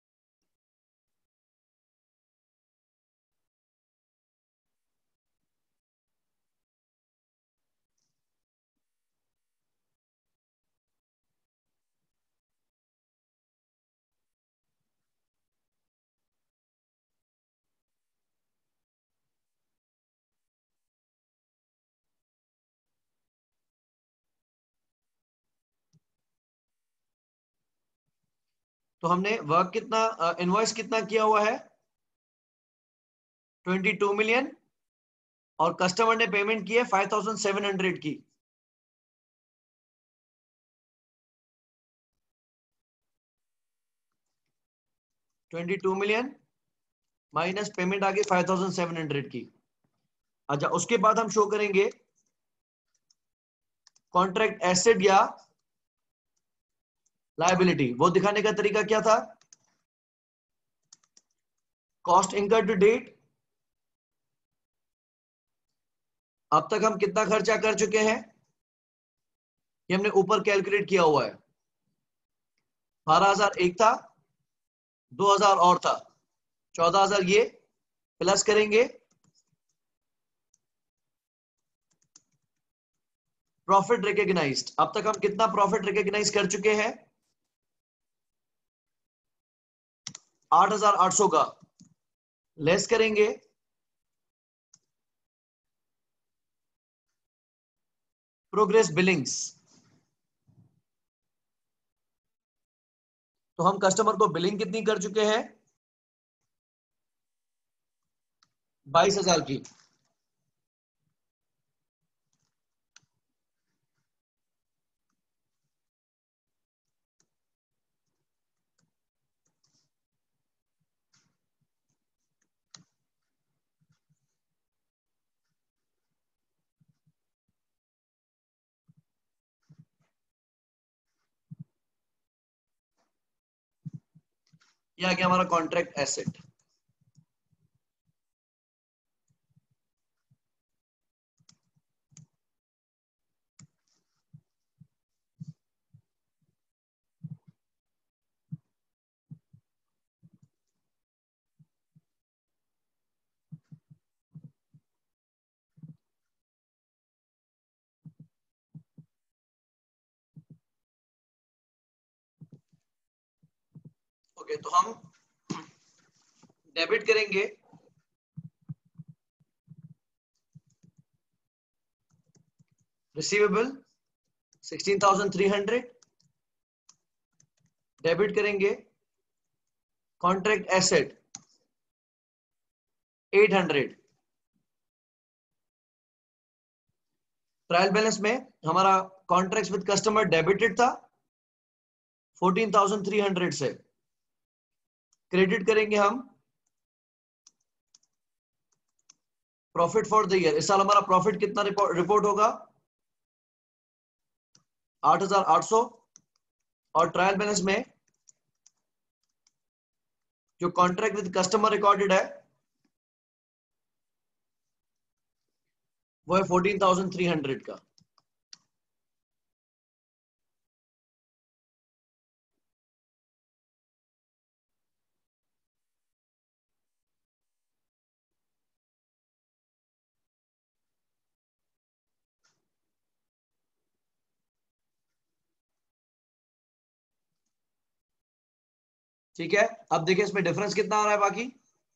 तो हमने वर्क कितना, इनवॉइस कितना किया हुआ है? बाईस मिलियन और कस्टमर ने पेमेंट की है पाँच हज़ार सात सौ की। बाईस मिलियन माइनस पेमेंट आ गई पाँच हज़ार सात सौ की। अच्छा, उसके बाद हम शो करेंगे कॉन्ट्रैक्ट एसेट या लायबिलिटी। वो दिखाने का तरीका क्या था? Cost incurred to date. अब तक हम कितना खर्चा कर चुके हैं ये हमने ऊपर कैलकुलेट किया हुआ है। बारह हजार एक था, दो हजार और था, चौदह हजार ये प्लस करेंगे प्रॉफिट रिकॉग्नाइज्ड। अब तक हम कितना प्रॉफिट रिकॉग्नाइज कर चुके हैं? आठ हजार आठ सौ का लेस करेंगे प्रोग्रेस बिलिंग्स। तो हम कस्टमर को बिलिंग कितनी कर चुके हैं? बाईस हजार की। ये आ गया हमारा कॉन्ट्रैक्ट एसेट। ओके, तो हम डेबिट करेंगे receivable sixteen thousand three hundred, debit करेंगे contract asset eight hundred. Trial balance में हमारा कॉन्ट्रैक्ट्स विद कस्टमर डेबिटेड था फोर्टीन थाउजेंड थ्री हंड्रेड से, क्रेडिट करेंगे हम प्रॉफिट फॉर द ईयर। इस साल हमारा प्रॉफिट कितना रिपोर्ट होगा, आठ हजार आठ सौ। और ट्रायल बैलेंस में जो कॉन्ट्रैक्ट विद कस्टमर रिकॉर्डेड है वो है फोर्टीन थाउजेंड थ्री हंड्रेड का। ठीक है, अब देखिए इसमें डिफरेंस कितना आ रहा है बाकी।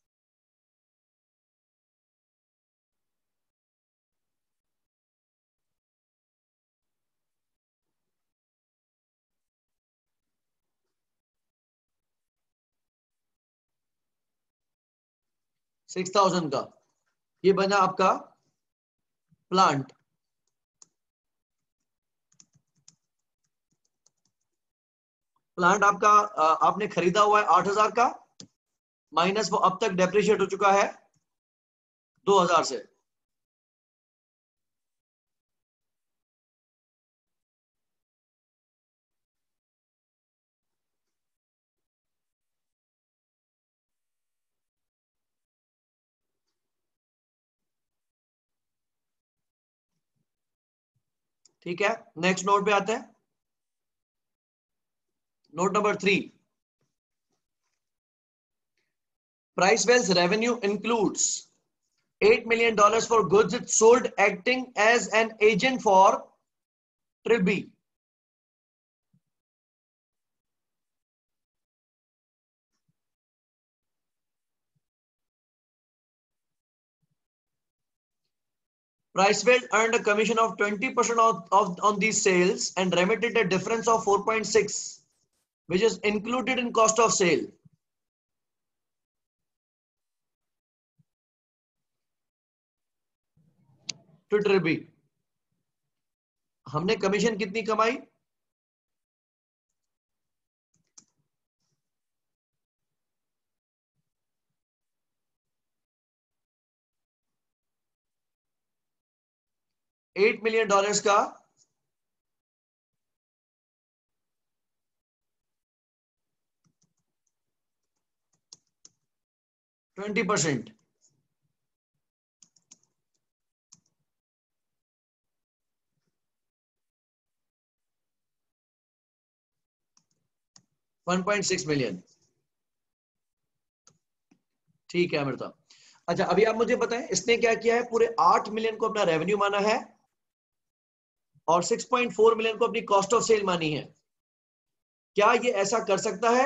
सिक्स थाउजेंड का ये बना आपका प्लांट। प्लांट आपका आपने खरीदा हुआ है आठ हजार का, माइनस वो अब तक डेप्रिशिएट हो चुका है दो हजार से। ठीक है, नेक्स्ट नोट पे आते हैं। Note number three, Pricewell's revenue includes eight million dollars for goods it sold acting as an agent for Trilby. Pricewell earned a commission of twenty percent of, of, on these sales and remitted a difference of four point six, which is included in cost of sale. To Trilby. हमने commission कितनी कमाई, eight million dollars का twenty percent. One point six million. ठीक है अमृता। अच्छा अभी आप मुझे बताएं इसने क्या किया है, पूरे आठ मिलियन को अपना रेवेन्यू माना है और सिक्स पॉइंट फोर मिलियन को अपनी कॉस्ट ऑफ सेल मानी है। क्या ये ऐसा कर सकता है?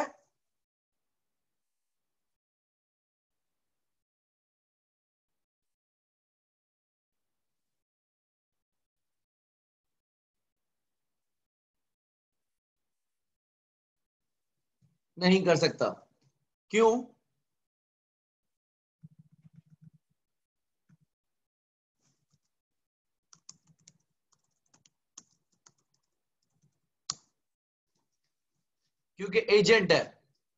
नहीं कर सकता। क्यों? क्योंकि एजेंट है।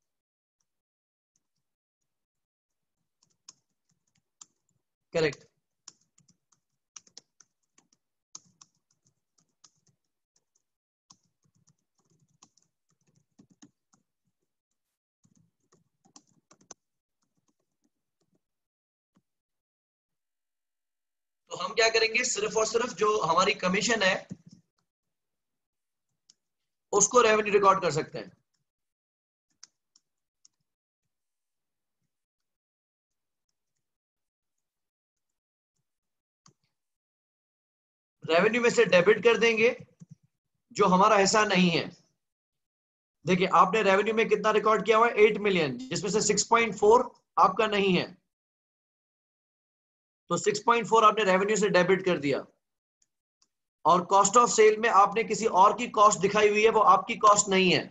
करेक्ट। क्या करेंगे, सिर्फ और सिर्फ जो हमारी कमीशन है उसको रेवेन्यू रिकॉर्ड कर सकते हैं। रेवेन्यू में से डेबिट कर देंगे जो हमारा हिस्सा नहीं है। देखिए आपने रेवेन्यू में कितना रिकॉर्ड किया हुआ है, एट मिलियन, जिसमें से सिक्स पॉइंट फोर आपका नहीं है, तो सिक्स पॉइंट फोर आपने रेवेन्यू से डेबिट कर दिया। और कॉस्ट ऑफ सेल में आपने किसी और की कॉस्ट दिखाई हुई है, वो आपकी कॉस्ट नहीं है।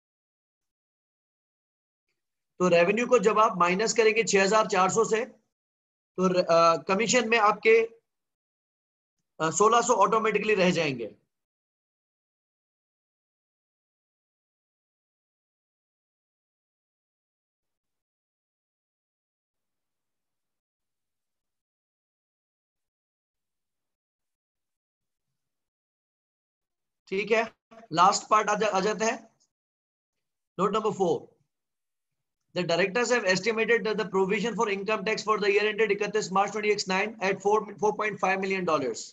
तो रेवेन्यू को जब आप माइनस करेंगे छह हज़ार चार सौ से, तो कमीशन में आपके सोलह सौ ऑटोमेटिकली रह जाएंगे। ठीक है, लास्ट पार्ट आ, जा, आ जाता है। Note number four, the directors have estimated that the provision for income tax for the year ended thirty-first March twenty eighteen at four point five million dollars.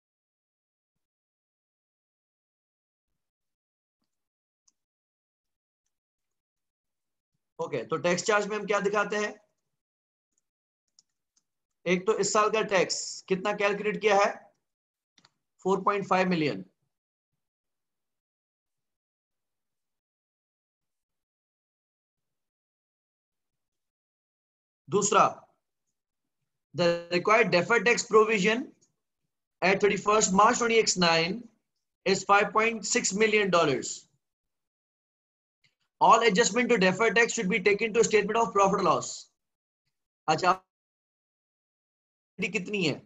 Okay okay, तो tax charge में हम क्या दिखाते हैं, एक तो इस साल का टैक्स कितना कैलकुलेट किया है, फोर पॉइंट फाइव मिलियन। दूसरा, the required deferred tax provision at thirty-first March twenty eighteen is five point six million dollars. All adjustment to deferred tax should be taken to statement of profit or loss. अच्छा कितनी है,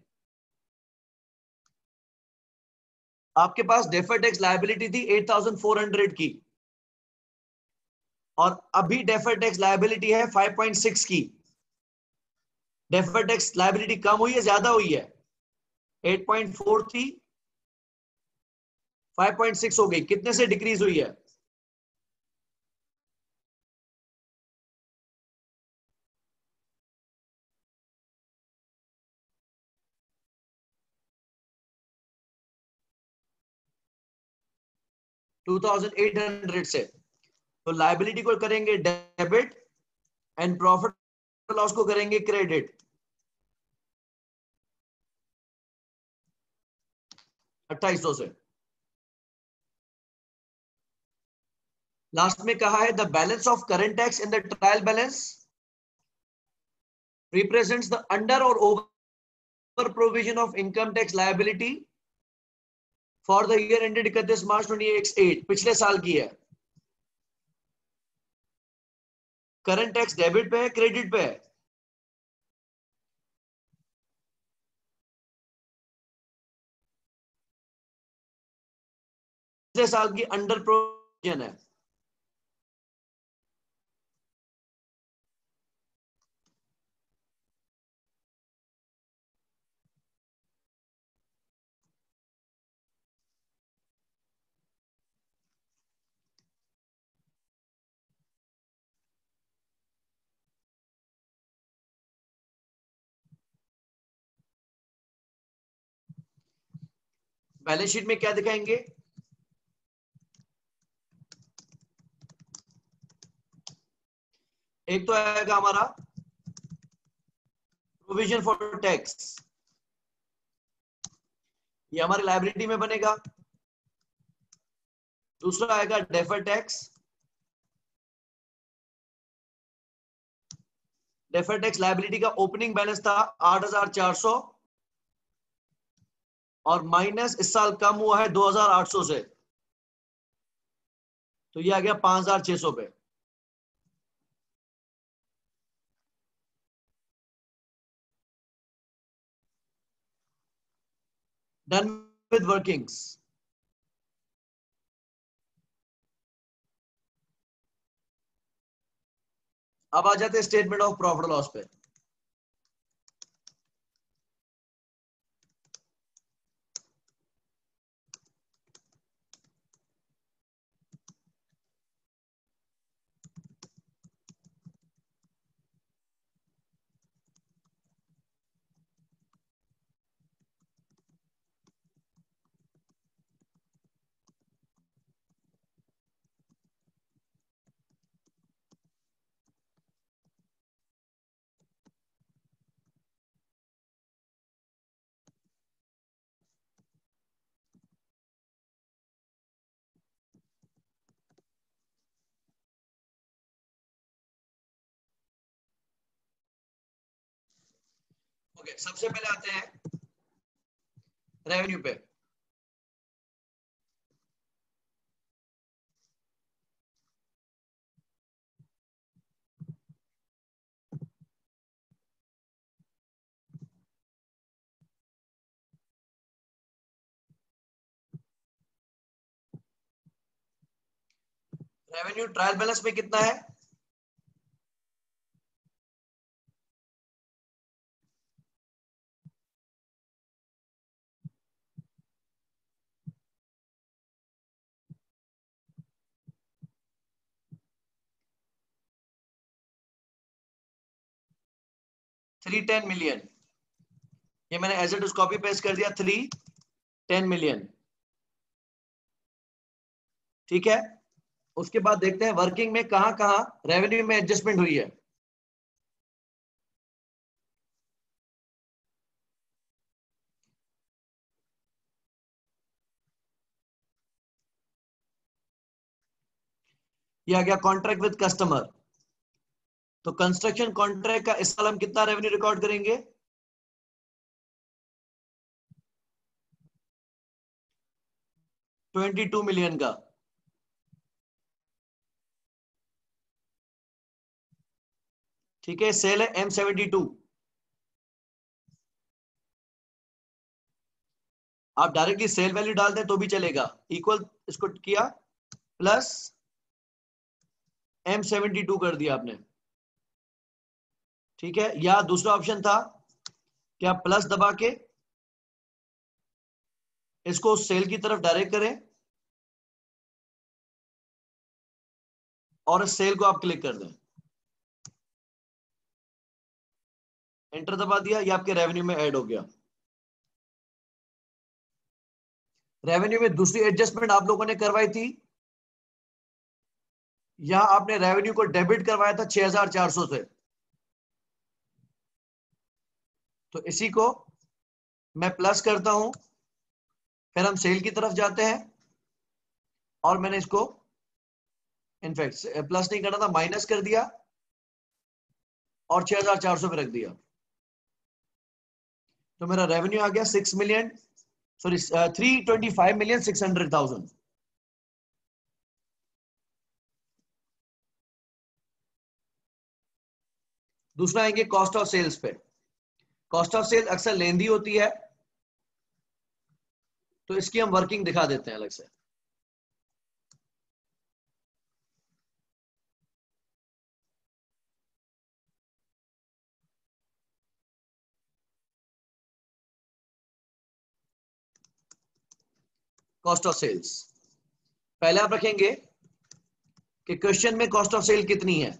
आपके पास deferred tax liability थी eight thousand four hundred की, और अभी deferred tax liability है फाइव पॉइंट सिक्स की। डेफर्ड टैक्स लायबिलिटी कम हुई है, ज्यादा हुई है, एट पॉइंट फोर थी, फाइव पॉइंट सिक्स हो गई, कितने से डिक्रीज हुई है, टू थाउजेंड एट हंड्रेड से। तो लायबिलिटी को करेंगे डेबिट एंड प्रॉफिट लॉस को करेंगे क्रेडिट, अट्ठाईस सौ से। लास्ट में कहा है the balance of current tax in the trial balance represents the under और over provision of income tax liability for the year ended इकतीस मार्च ट्वेंटी एटीन, पिछले साल की है। करंट टैक्स डेबिट पे है, क्रेडिट पे है, पिछले साल की अंडर प्रोविजन है। बैलेंस शीट में क्या दिखाएंगे, एक तो आएगा हमारा प्रोविजन फॉर टैक्स, ये हमारी लाइब्रेरी में बनेगा। दूसरा आएगा deferred tax, deferred tax liability का ओपनिंग बैलेंस था आठ हज़ार चार सौ, और माइनस इस साल कम हुआ है दो हज़ार आठ सौ से, तो ये आ गया पांच हज़ार छह सौ पे। Done with workings. अब आ जाते हैं स्टेटमेंट ऑफ प्रॉफिट लॉस पे। ओके, सबसे पहले आते हैं रेवेन्यू पे। रेवेन्यू ट्रायल बैलेंस में कितना है? Three ten million. ये मैंने as it is copy paste कर दिया, थ्री टेन मिलियन। ठीक है, उसके बाद देखते हैं वर्किंग में कहां कहां रेवेन्यू में एडजस्टमेंट हुई है। ये आ गया कॉन्ट्रैक्ट विद कस्टमर। तो कंस्ट्रक्शन कॉन्ट्रैक्ट का इस साल हम कितना रेवेन्यू रिकॉर्ड करेंगे? ट्वेंटी टू मिलियन का। ठीक है, सेल है एम सेवेंटी टू। आप डायरेक्टली सेल वैल्यू डाल दें तो भी चलेगा, इक्वल इसको किया प्लस एम सेवेंटी टू कर दिया आपने। ठीक है, या दूसरा ऑप्शन था क्या प्लस दबा के इसको सेल की तरफ डायरेक्ट करें और इस सेल को आप क्लिक कर दें, एंटर दबा दिया, ये आपके रेवेन्यू में ऐड हो गया। रेवेन्यू में दूसरी एडजस्टमेंट आप लोगों ने करवाई थी, यहां आपने रेवेन्यू को डेबिट करवाया था छह हजार चार सौ से। तो इसी को मैं प्लस करता हूं, फिर हम सेल की तरफ जाते हैं और मैंने इसको इनफैक्ट प्लस नहीं करना था, माइनस कर दिया और छह हजार चार सौ पे रख दिया। तो मेरा रेवेन्यू आ गया six million sorry three twenty five million six hundred thousand. दूसरा आएंगे कॉस्ट ऑफ सेल्स पे। कॉस्ट ऑफ सेल्स अक्सर लेंदी होती है, तो इसकी हम वर्किंग दिखा देते हैं अलग से। कॉस्ट ऑफ सेल्स पहले आप रखेंगे कि क्वेश्चन में कॉस्ट ऑफ सेल कितनी है।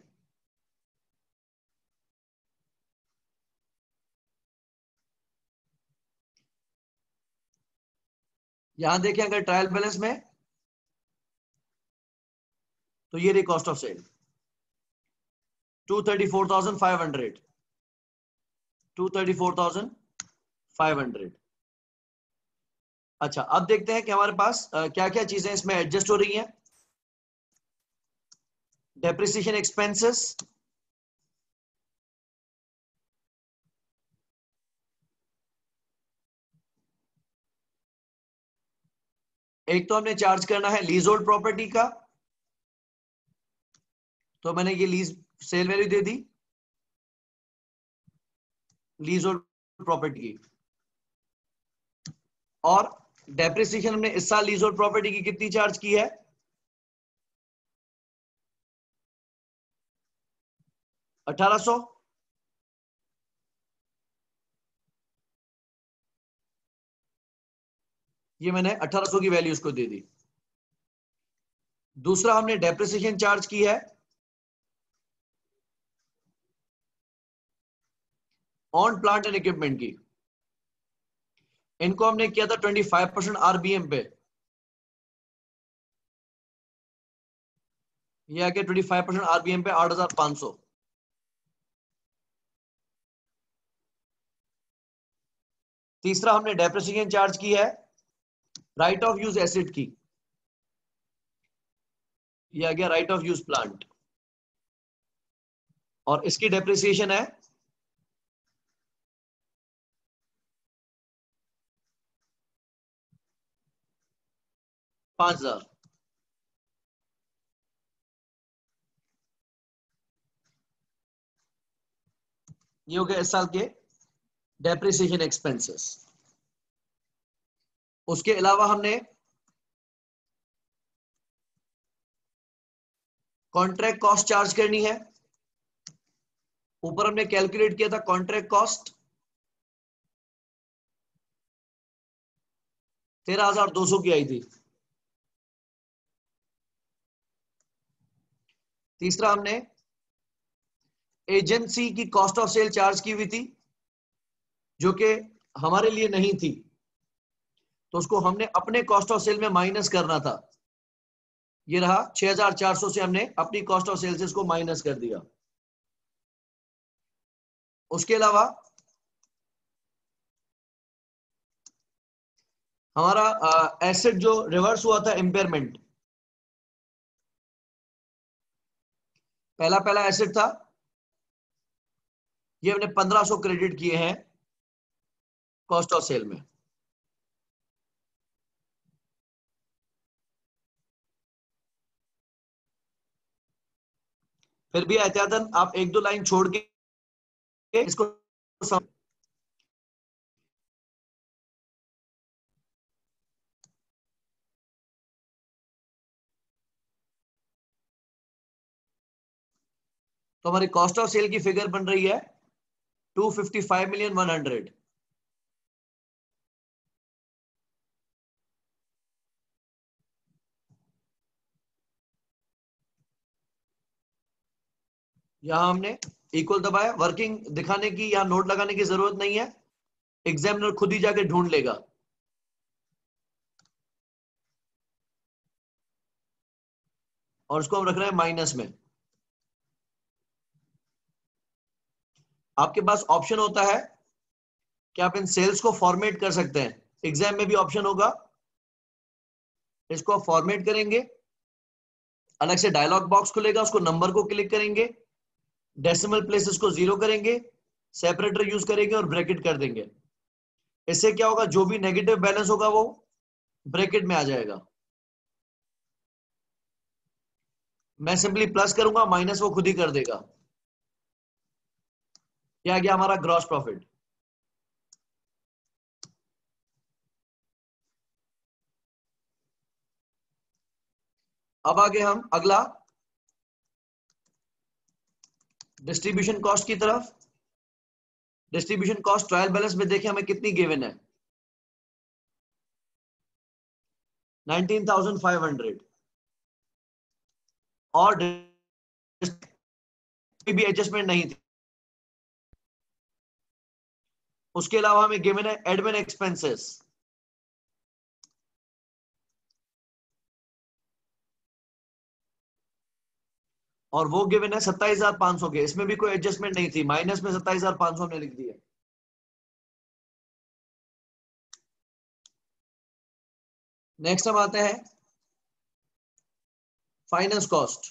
यहां देखें अगर ट्रायल बैलेंस में, तो ये रही cost of sale two thirty four thousand five hundred two thirty four thousand five hundred. अच्छा, अब देखते हैं कि हमारे पास क्या क्या चीजें इसमें एडजस्ट हो रही हैं। डेप्रिसिएशन एक्सपेंसेस, एक तो हमने चार्ज करना है लीज होल्ड प्रॉपर्टी का, तो मैंने ये लीज सेल वैल्यू दे दी लीज होल्ड प्रॉपर्टी की। और डेप्रिसिएशन हमने इस साल लीज होल्ड प्रॉपर्टी की कितनी चार्ज की है? अठारह सौ। ये मैंने अठारह सौ की वैल्यू उसको दे दी। दूसरा हमने डेप्रिसिएशन चार्ज की है ऑन प्लांट एंड इक्विपमेंट की, इनको हमने किया था ट्वेंटी फाइव परसेंट आरबीएम पे। ये आके ट्वेंटी फाइव परसेंट आरबीएम पे आठ हजार पांच सौ। तीसरा हमने डेप्रिसिएशन चार्ज की है राइट ऑफ यूज एसेट की, ये आ गया राइट ऑफ यूज प्लांट, और इसकी डेप्रिसिएशन है पांच हजार। ये हो गया इस साल के डेप्रिसिएशन एक्सपेंसेस। उसके अलावा हमने कॉन्ट्रैक्ट कॉस्ट चार्ज करनी है। ऊपर हमने कैलकुलेट किया था कॉन्ट्रैक्ट कॉस्ट तेरह हजार दो सौ की आई थी। तीसरा हमने एजेंसी की कॉस्ट ऑफ सेल चार्ज की हुई थी जो कि हमारे लिए नहीं थी, तो उसको हमने अपने कॉस्ट ऑफ सेल में माइनस करना था। ये रहा छह हजार चार सौ से हमने अपनी कॉस्ट ऑफ सेल से इसको माइनस कर दिया। उसके अलावा हमारा एसेट जो रिवर्स हुआ था इंपेयरमेंट, पहला पहला एसेट था, ये हमने पंद्रह सौ क्रेडिट किए हैं कॉस्ट ऑफ सेल में। फिर भी एहतियातन आप एक दो लाइन छोड़ के इसको समझ। तो हमारी कॉस्ट ऑफ सेल की फिगर बन रही है two fifty five million one hundred. यहां हमने इक्वल दबाया, वर्किंग दिखाने की यहां नोट लगाने की जरूरत नहीं है, एग्जामिनर खुद ही जाके ढूंढ लेगा। और उसको हम रख रहे हैं माइनस में। आपके पास ऑप्शन होता है कि आप इन सेल्स को फॉर्मेट कर सकते हैं, एग्जाम में भी ऑप्शन होगा। इसको आप फॉर्मेट करेंगे, अलग से डायलॉग बॉक्स खुलेगा, उसको नंबर को क्लिक करेंगे, डेसिमल प्लेसेस को जीरो करेंगे, सेपरेटर यूज करेंगे और ब्रैकेट कर देंगे। इससे क्या होगा, जो भी नेगेटिव बैलेंस होगा वो ब्रैकेट में आ जाएगा। मैं सिंपली प्लस करूंगा, माइनस वो खुद ही कर देगा। यह आ गया हमारा ग्रॉस प्रॉफिट। अब आगे हम अगला डिस्ट्रीब्यूशन कॉस्ट की तरफ। डिस्ट्रीब्यूशन कॉस्ट ट्रायल बैलेंस में देखें हमें कितनी गिवन है, नाइनटीन थाउजेंड फाइव हंड्रेड। और भी एडजस्टमेंट नहीं थी। उसके अलावा हमें गिवन है एडमिन एक्सपेंसेस, और वो गिवन है सत्ताईस हजार पांच सौ के। इसमें भी कोई एडजस्टमेंट नहीं थी, माइनस में सत्ताईस हजार पांच सौ हमने लिख दिया। नेक्स्ट हम आते हैं फाइनेंस कॉस्ट।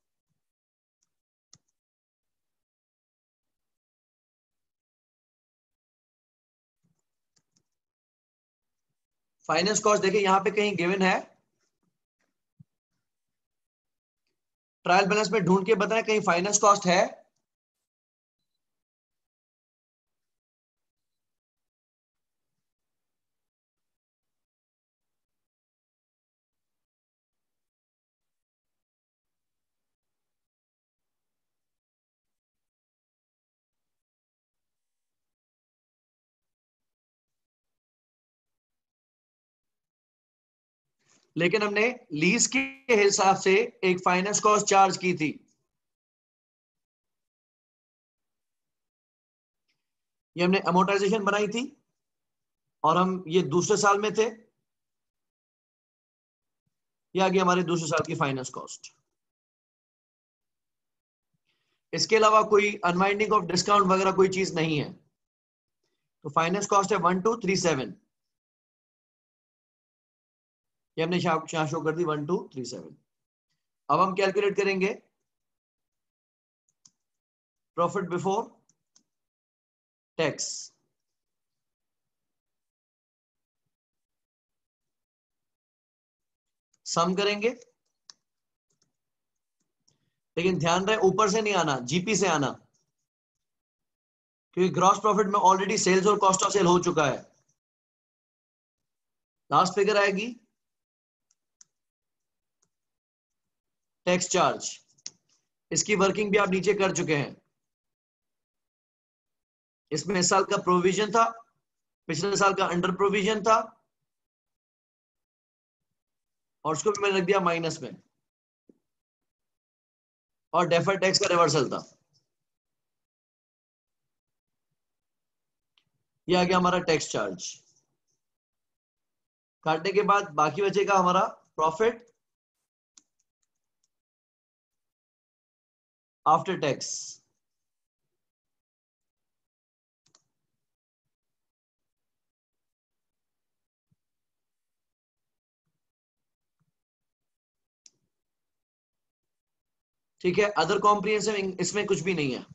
फाइनेंस कॉस्ट देखिए यहां पे कहीं गिवन है, ट्रायल बैलेंस में ढूंढ के बताएं कहीं फाइनेंस कॉस्ट है। लेकिन हमने लीज के हिसाब से एक फाइनेंस कॉस्ट चार्ज की थी। ये हमने अमोर्टाइजेशन बनाई थी और हम ये दूसरे साल में थे। ये आ गई हमारे दूसरे साल की फाइनेंस कॉस्ट। इसके अलावा कोई अनवाइंडिंग ऑफ डिस्काउंट वगैरह कोई चीज नहीं है, तो फाइनेंस कॉस्ट है वन टू थ्री सेवन। ये हमने यहां शो कर दी वन टू थ्री सेवन। अब हम कैलकुलेट करेंगे प्रॉफिट बिफोर टैक्स। सम करेंगे, लेकिन ध्यान रहे ऊपर से नहीं आना, जीपी से आना, क्योंकि ग्रॉस प्रॉफिट में ऑलरेडी सेल्स और कॉस्ट ऑफ सेल हो चुका है। लास्ट फिगर आएगी टैक्स चार्ज, इसकी वर्किंग भी आप नीचे कर चुके हैं। इसमें इस साल का प्रोविजन था, पिछले साल का अंडर प्रोविजन था, और उसको भी मैंने रख दिया माइनस में, और डेफर्ड टैक्स का रिवर्सल था। ये आ गया हमारा टैक्स चार्ज। काटने के बाद बाकी बचेगा हमारा प्रॉफिट आफ्टर टैक्स। ठीक है, अदर कॉम्प्रिहेंसिव इसमें कुछ भी नहीं है।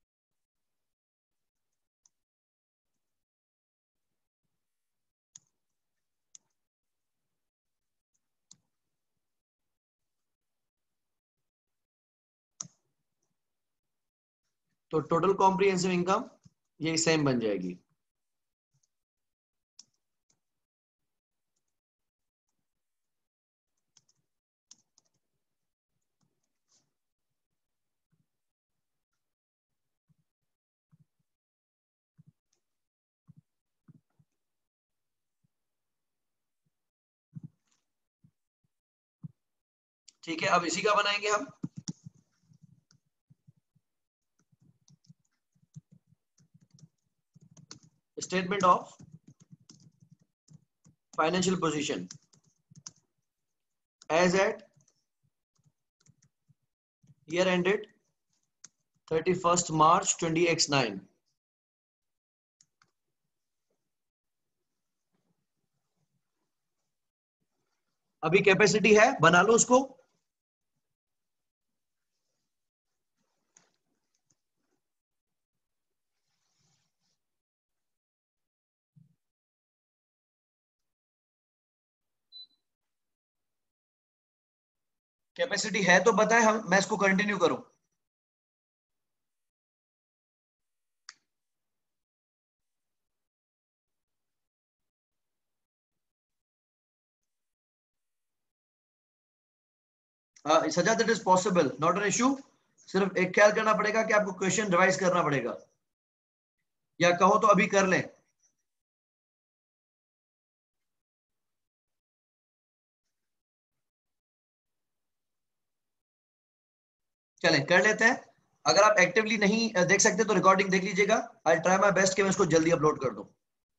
तो टोटल कॉम्प्रिहेंसिव इनकम ये सेम बन जाएगी। ठीक है, अब इसी का बनाएंगे हम। Statement of financial position as at year ended thirty first March twenty X nine. अभी कैपेसिटी है, बना लो उसको। कैपेसिटी है तो बताएं, हम मैं इसको कंटिन्यू करूं। सजा that is possible, not an issue. सिर्फ एक ख्याल करना पड़ेगा कि आपको क्वेश्चन रिवाइज करना पड़ेगा, या कहो तो अभी कर लें। चलें कर लेते हैं। अगर आप एक्टिवली नहीं देख सकते तो रिकॉर्डिंग देख लीजिएगा। आई ट्राई माय बेस्ट कि मैं इसको जल्दी अपलोड कर दूं।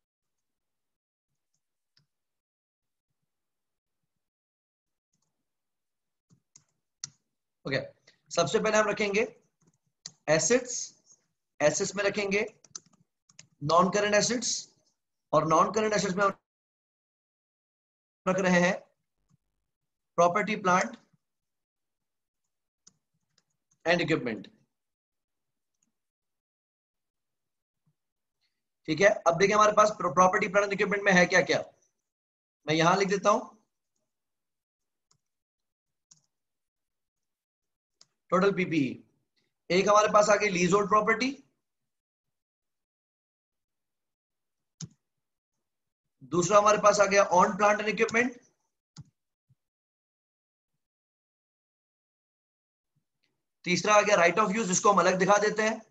Okay okay. सबसे पहले हम रखेंगे एसेट्स। एसेट्स में रखेंगे नॉन करंट एसेट्स, और नॉन करंट एसेट्स में हम रख रहे हैं प्रॉपर्टी प्लांट एंड इक्विपमेंट। ठीक है, अब देखिए हमारे पास प्रॉपर्टी प्लांट एंड इक्विपमेंट में है क्या क्या। मैं यहां लिख देता हूं टोटल पीपीई। एक हमारे पास आ गई लीज होल्ड प्रॉपर्टी, दूसरा हमारे पास आ गया ऑन प्लांट एंड इक्विपमेंट, तीसरा आ गया राइट ऑफ यूज, जिसको हम अलग दिखा देते हैं,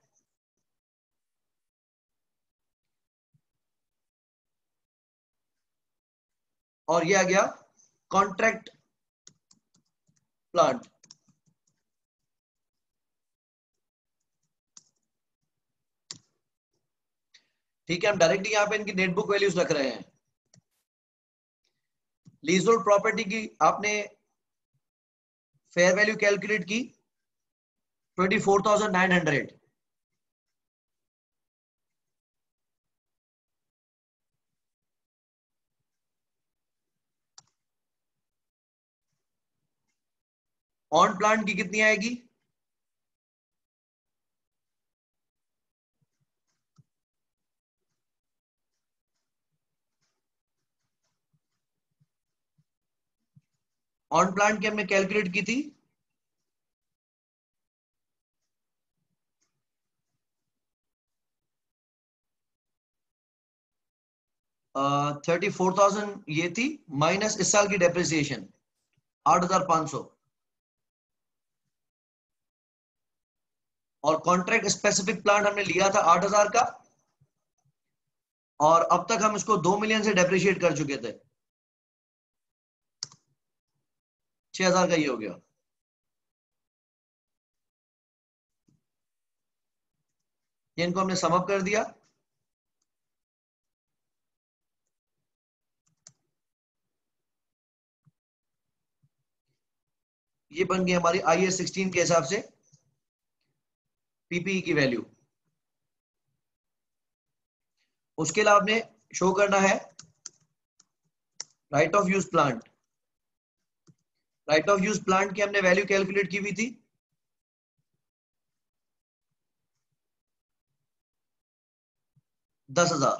और ये आ गया कॉन्ट्रैक्ट प्लांट। ठीक है, हम डायरेक्टली यहां पे इनकी नेट बुक वैल्यूज रख रहे हैं। लीज होल्ड प्रॉपर्टी की आपने फेयर वैल्यू कैलकुलेट की twenty four thousand nine hundred. On plant की कितनी आएगी? ऑन प्लांट की हमने कैलकुलेट की थी थर्टी फोर थाउजेंड ये थी, माइनस इस साल की डेप्रिसिएशन आठ हजार पांच सौ, और कॉन्ट्रैक्ट स्पेसिफिक प्लांट हमने लिया था आठ हजार का, और अब तक हम इसको दो मिलियन से डेप्रिशिएट कर चुके थे, छह हजार का ये हो गया। ये इनको हमने समअप कर दिया। ये बन गई हमारी आई एस सिक्सटीन के हिसाब से पीपीई की वैल्यू। उसके अलावा आपने शो करना है right of use plant. Right of use plant की हमने वैल्यू कैलकुलेट की हुई थी दस हजार।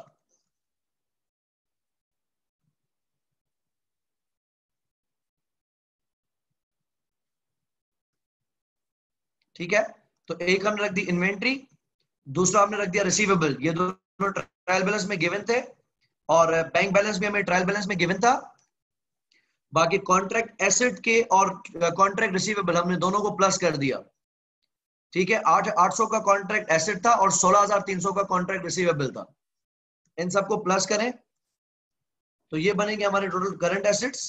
ठीक है, तो एक हमने रख दी इन्वेंट्री, दूसरा हमने रख दिया रिसीवेबल। ये दोनों ट्रायल बैलेंस में गिवन थे, और बैंक बैलेंस भी हमें ट्रायल बैलेंस में गिवन था। बाकी कॉन्ट्रैक्ट एसेट के और कॉन्ट्रैक्ट रिसीवेबल हमने दोनों को प्लस कर दिया। ठीक है, आठ आठ सौ का कॉन्ट्रैक्ट एसेट था और सोलह हजार तीन सौ का कॉन्ट्रैक्ट रिसीवेबल था। इन सबको प्लस करें तो ये बनेंगे हमारे टोटल करंट एसेट्स।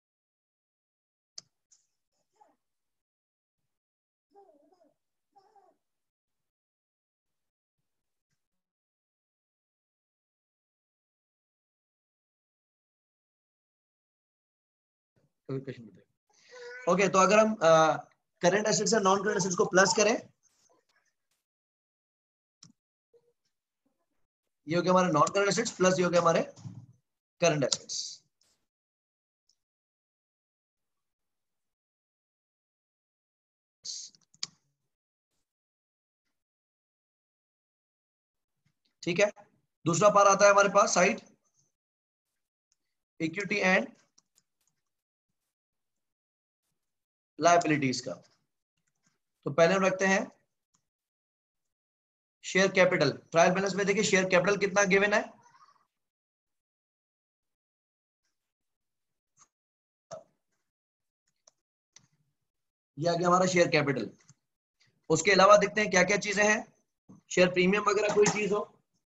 ओके, तो अगर हम करंट एसेट्स और नॉन करंट एसेट्स को प्लस करें, ये हो गया हमारे नॉन करंट एसेट्स प्लस ये हो गया हमारे करंट एसेट्स। ठीक है, दूसरा पार आता है हमारे पास साइड इक्विटी एंड लायबिलिटीज का। तो पहले हम रखते हैं शेयर कैपिटल। ट्रायल बैलेंस में देखिए शेयर कैपिटल कितना गिवन है, ये आ गया हमारा शेयर कैपिटल। उसके अलावा देखते हैं क्या क्या चीजें हैं, शेयर प्रीमियम वगैरह कोई चीज हो।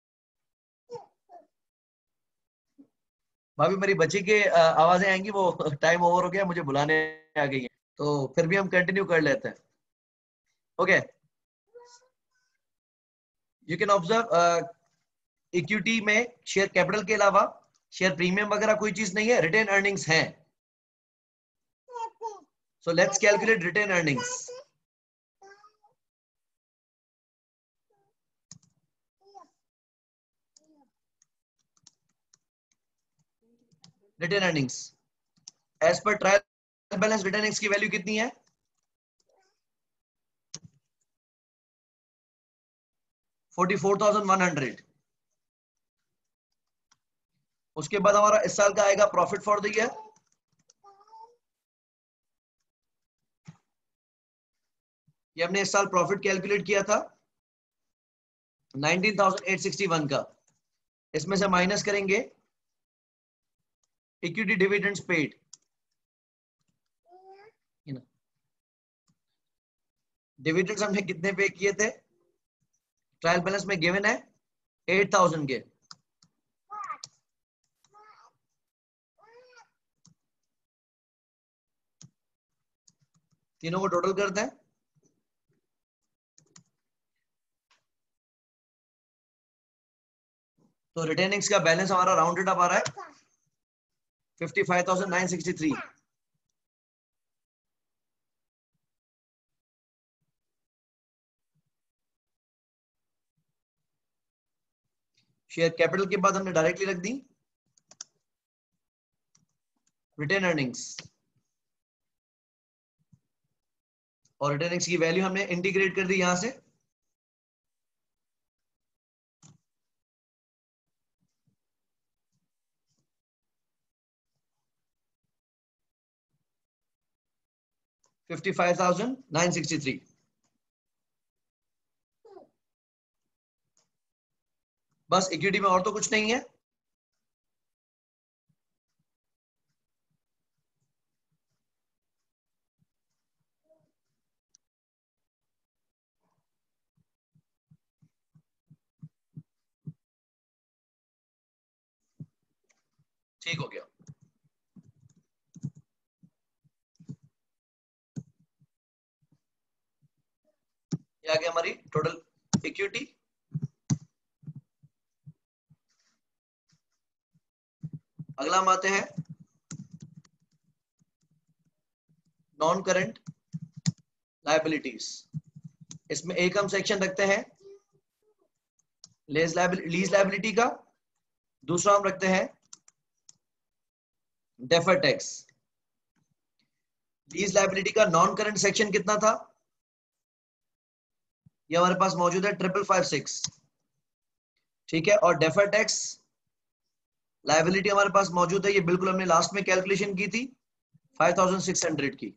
भाभी मेरी बच्ची की अ, आवाजें आएंगी, वो टाइम ओवर हो गया, मुझे बुलाने आ गई है, तो फिर भी हम कंटिन्यू कर लेते हैं। Okay, you can observe equity में शेयर कैपिटल के अलावा शेयर प्रीमियम वगैरह कोई चीज नहीं है, रिटेन अर्निंग्स हैं। So let's calculate retained earnings. Retained earnings as per trial balance retained earnings की वैल्यू कितनी है, forty four thousand one hundred. उसके बाद हमारा इस साल का आएगा प्रॉफिट फॉर द ईयर, ये हमने इस साल प्रॉफिट कैलकुलेट किया था nineteen thousand eight sixty one का। इसमें से माइनस करेंगे इक्विटी डिविडेंड्स पेड, डिविडेंड्स हमने कितने पे किए थे, ट्रायल बैलेंस में गिवन है एट थाउजेंड के। तीनों को टोटल करते हैं, तो रिटेनिंग्स का बैलेंस हमारा राउंडेड अप आ रहा है fifty five thousand nine sixty three. Share capital के बाद हमने डायरेक्टली रख दी रिटेन अर्निंग्स, और रिटेन अर्निंग्स की वैल्यू हमने इंटीग्रेट कर दी यहां से। Fifty five thousand nine sixty three. बस इक्विटी में और तो कुछ नहीं है। ठीक हो गया। ये आ गया हमारी टोटल इक्विटी। अगला हम आते हैं नॉन करंट लायबिलिटीज। इसमें एक हम सेक्शन रखते हैं लीज लायबिलिटी का, दूसरा हम रखते हैं डेफर्ड टैक्स। लीज लायबिलिटी का नॉन करंट सेक्शन कितना था, ये हमारे पास मौजूद है ट्रिपल फाइव सिक्स, ठीक है। और डेफर्ड टैक्स लायबिलिटी हमारे पास मौजूद है, ये बिल्कुल हमने लास्ट में कैलकुलेशन की थी फाइव थाउजेंड सिक्स हंड्रेड की।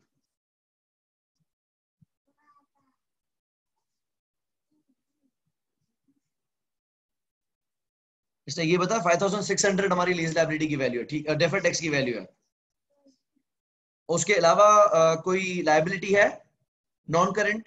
इसने ये बताया फाइव थाउजेंड सिक्स हंड्रेड हमारी लीज लायबिलिटी की वैल्यू है, ठीक, डेफर्ड टैक्स की वैल्यू है। उसके अलावा आ, कोई लायबिलिटी है नॉन करंट?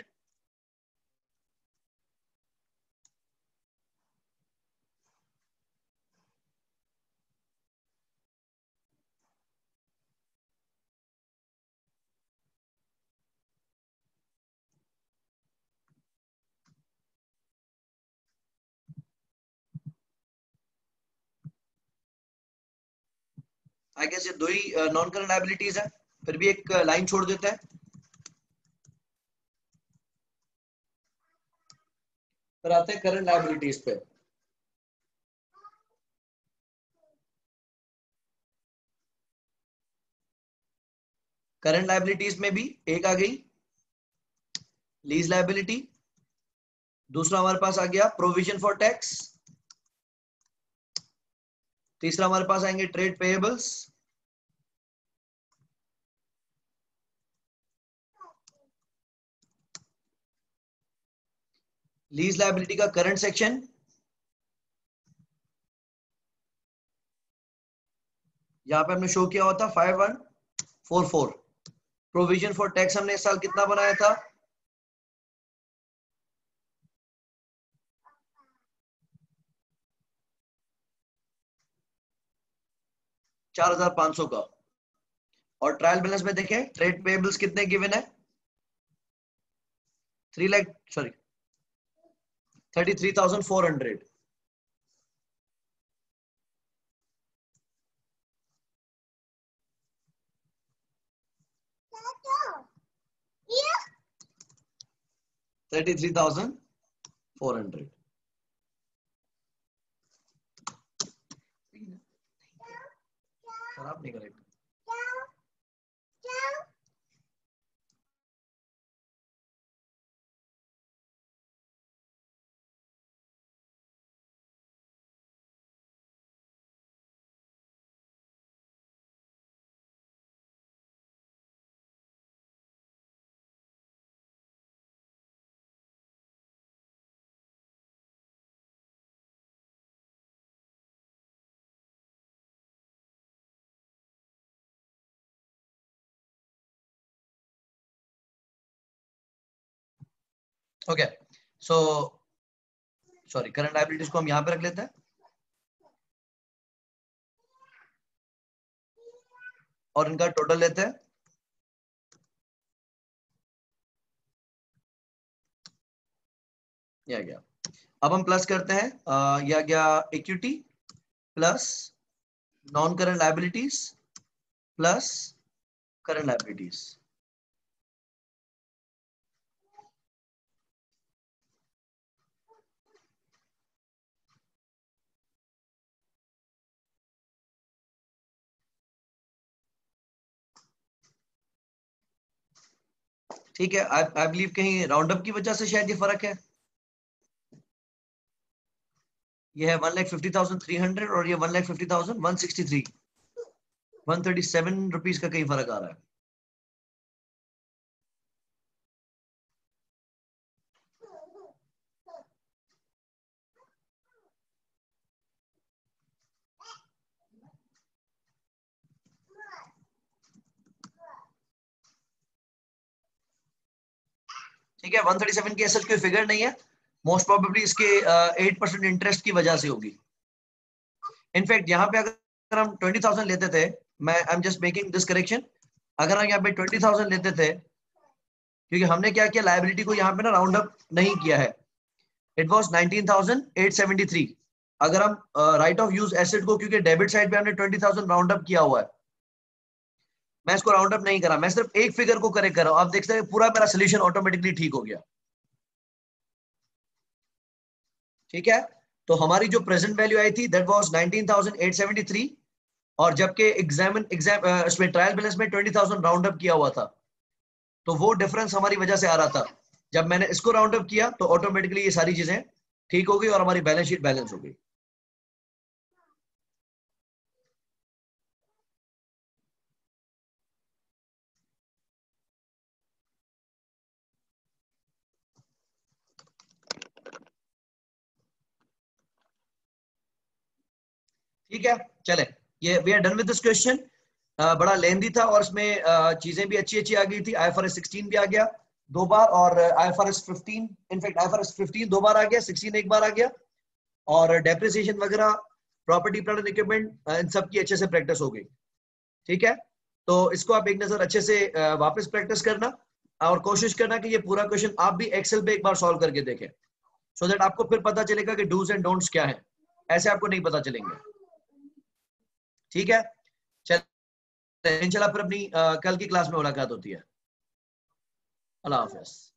आई गेस ये दो ही नॉन करंट लायबिलिटीज है, फिर भी एक लाइन छोड़ देते हैं। फिर आते हैं करंट लायबिलिटीज पे। करंट लायबिलिटीज में भी एक आ गई लीज लायबिलिटी, दूसरा हमारे पास आ गया प्रोविजन फॉर टैक्स, तीसरा हमारे पास आएंगे ट्रेड पेएबल्स, लीज लायबिलिटी का करंट सेक्शन, यहां पे हमने शो किया हुआ था five one four four. Provision for tax हमने इस साल कितना बनाया था, चार हजार पांच सौ का। और ट्रायल बैलेंस में देखें ट्रेड पेएबल्स कितने गिवन है, three lakh sorry thirty three thousand four hundred. Thirty three thousand four hundred. खराब नहीं करेगा। Okay so sorry current liabilities को हम यहां पे रख लेते हैं और इनका टोटल लेते हैं। यह गया। अब हम प्लस करते हैं, आ, यह गया equity plus non current liabilities plus current liabilities. ठीक है, आई आई बिलीव कहीं राउंड अप की वजह से शायद ये फर्क है। ये है one lakh fifty thousand three hundred और ये one lakh fifty thousand one sixty three, one thirty seven rupees का कहीं फर्क आ रहा है। ठीक है, वन थर्टी सेवन की एसएच कोई फिगर नहीं है, मोस्ट प्रोबेबली इसके एट परसेंट इंटरेस्ट की वजह से होगी। इनफैक्ट यहाँ पे अगर हम ट्वेंटी थाउजेंड लेते थे, मैं I am just making this correction, अगर हम यहाँ पे ट्वेंटी थाउजेंड लेते थे, क्योंकि हमने क्या किया, लायबिलिटी को यहाँ पे ना राउंड अप नहीं किया है, it was nineteen thousand eight seventy three. अगर हम राइट ऑफ यूज एसेट को, क्योंकि डेबिट साइड पे हमने ट्वेंटी थाउजेंड राउंड अप किया हुआ है, मैं इसको राउंड अप नहीं करा, मैं सिर्फ एक फिगर को करेक्ट कर रहा हूं। आप देखते हैं पूरा मेरा सोल्यूशन ऑटोमेटिकली ठीक हो गया। ठीक है, तो हमारी जो प्रेजेंट वैल्यू आई थी that was nineteen thousand eight seventy three, और जबकि एग्जाम एग्जाम इसमें ट्रायल बैलेंस में ट्वेंटी थाउजेंड राउंड अप किया हुआ था, तो वो डिफरेंस हमारी वजह से आ रहा था। जब मैंने इसको राउंड अप किया तो ऑटोमेटिकली ये सारी चीजें ठीक हो गई और हमारी बैलेंस शीट बैलेंस हो गई। ठीक है, चले, ये we are done with this question. बड़ा लेंदी था और इसमें uh, चीजें भी अच्छी अच्छी आ गई थी। आईएफआरएस सिक्सटीन भी आ गया दो बार, और IFRS fifteen, in fact IFRS fifteen दो बार आ गया, सिक्सटीन एक बार आ गया, और डेप्रिसिएशन वगैरह, प्रॉपर्टी प्लांट एंड इक्विपमेंट, इन सब की अच्छे से प्रैक्टिस हो गई। ठीक है, तो इसको आप एक नजर अच्छे से uh, वापस प्रैक्टिस करना, और कोशिश करना कि ये पूरा क्वेश्चन आप भी एक्सेल पे एक बार सॉल्व करके देखें, सो so दैट आपको फिर पता चलेगा कि डूज एंड डोंट्स क्या है, ऐसे आपको नहीं पता चलेंगे। ठीक है, चल इंशाल्लाह फिर अपनी आ, कल की क्लास में मुलाकात होती है। अल्लाह हाफिज।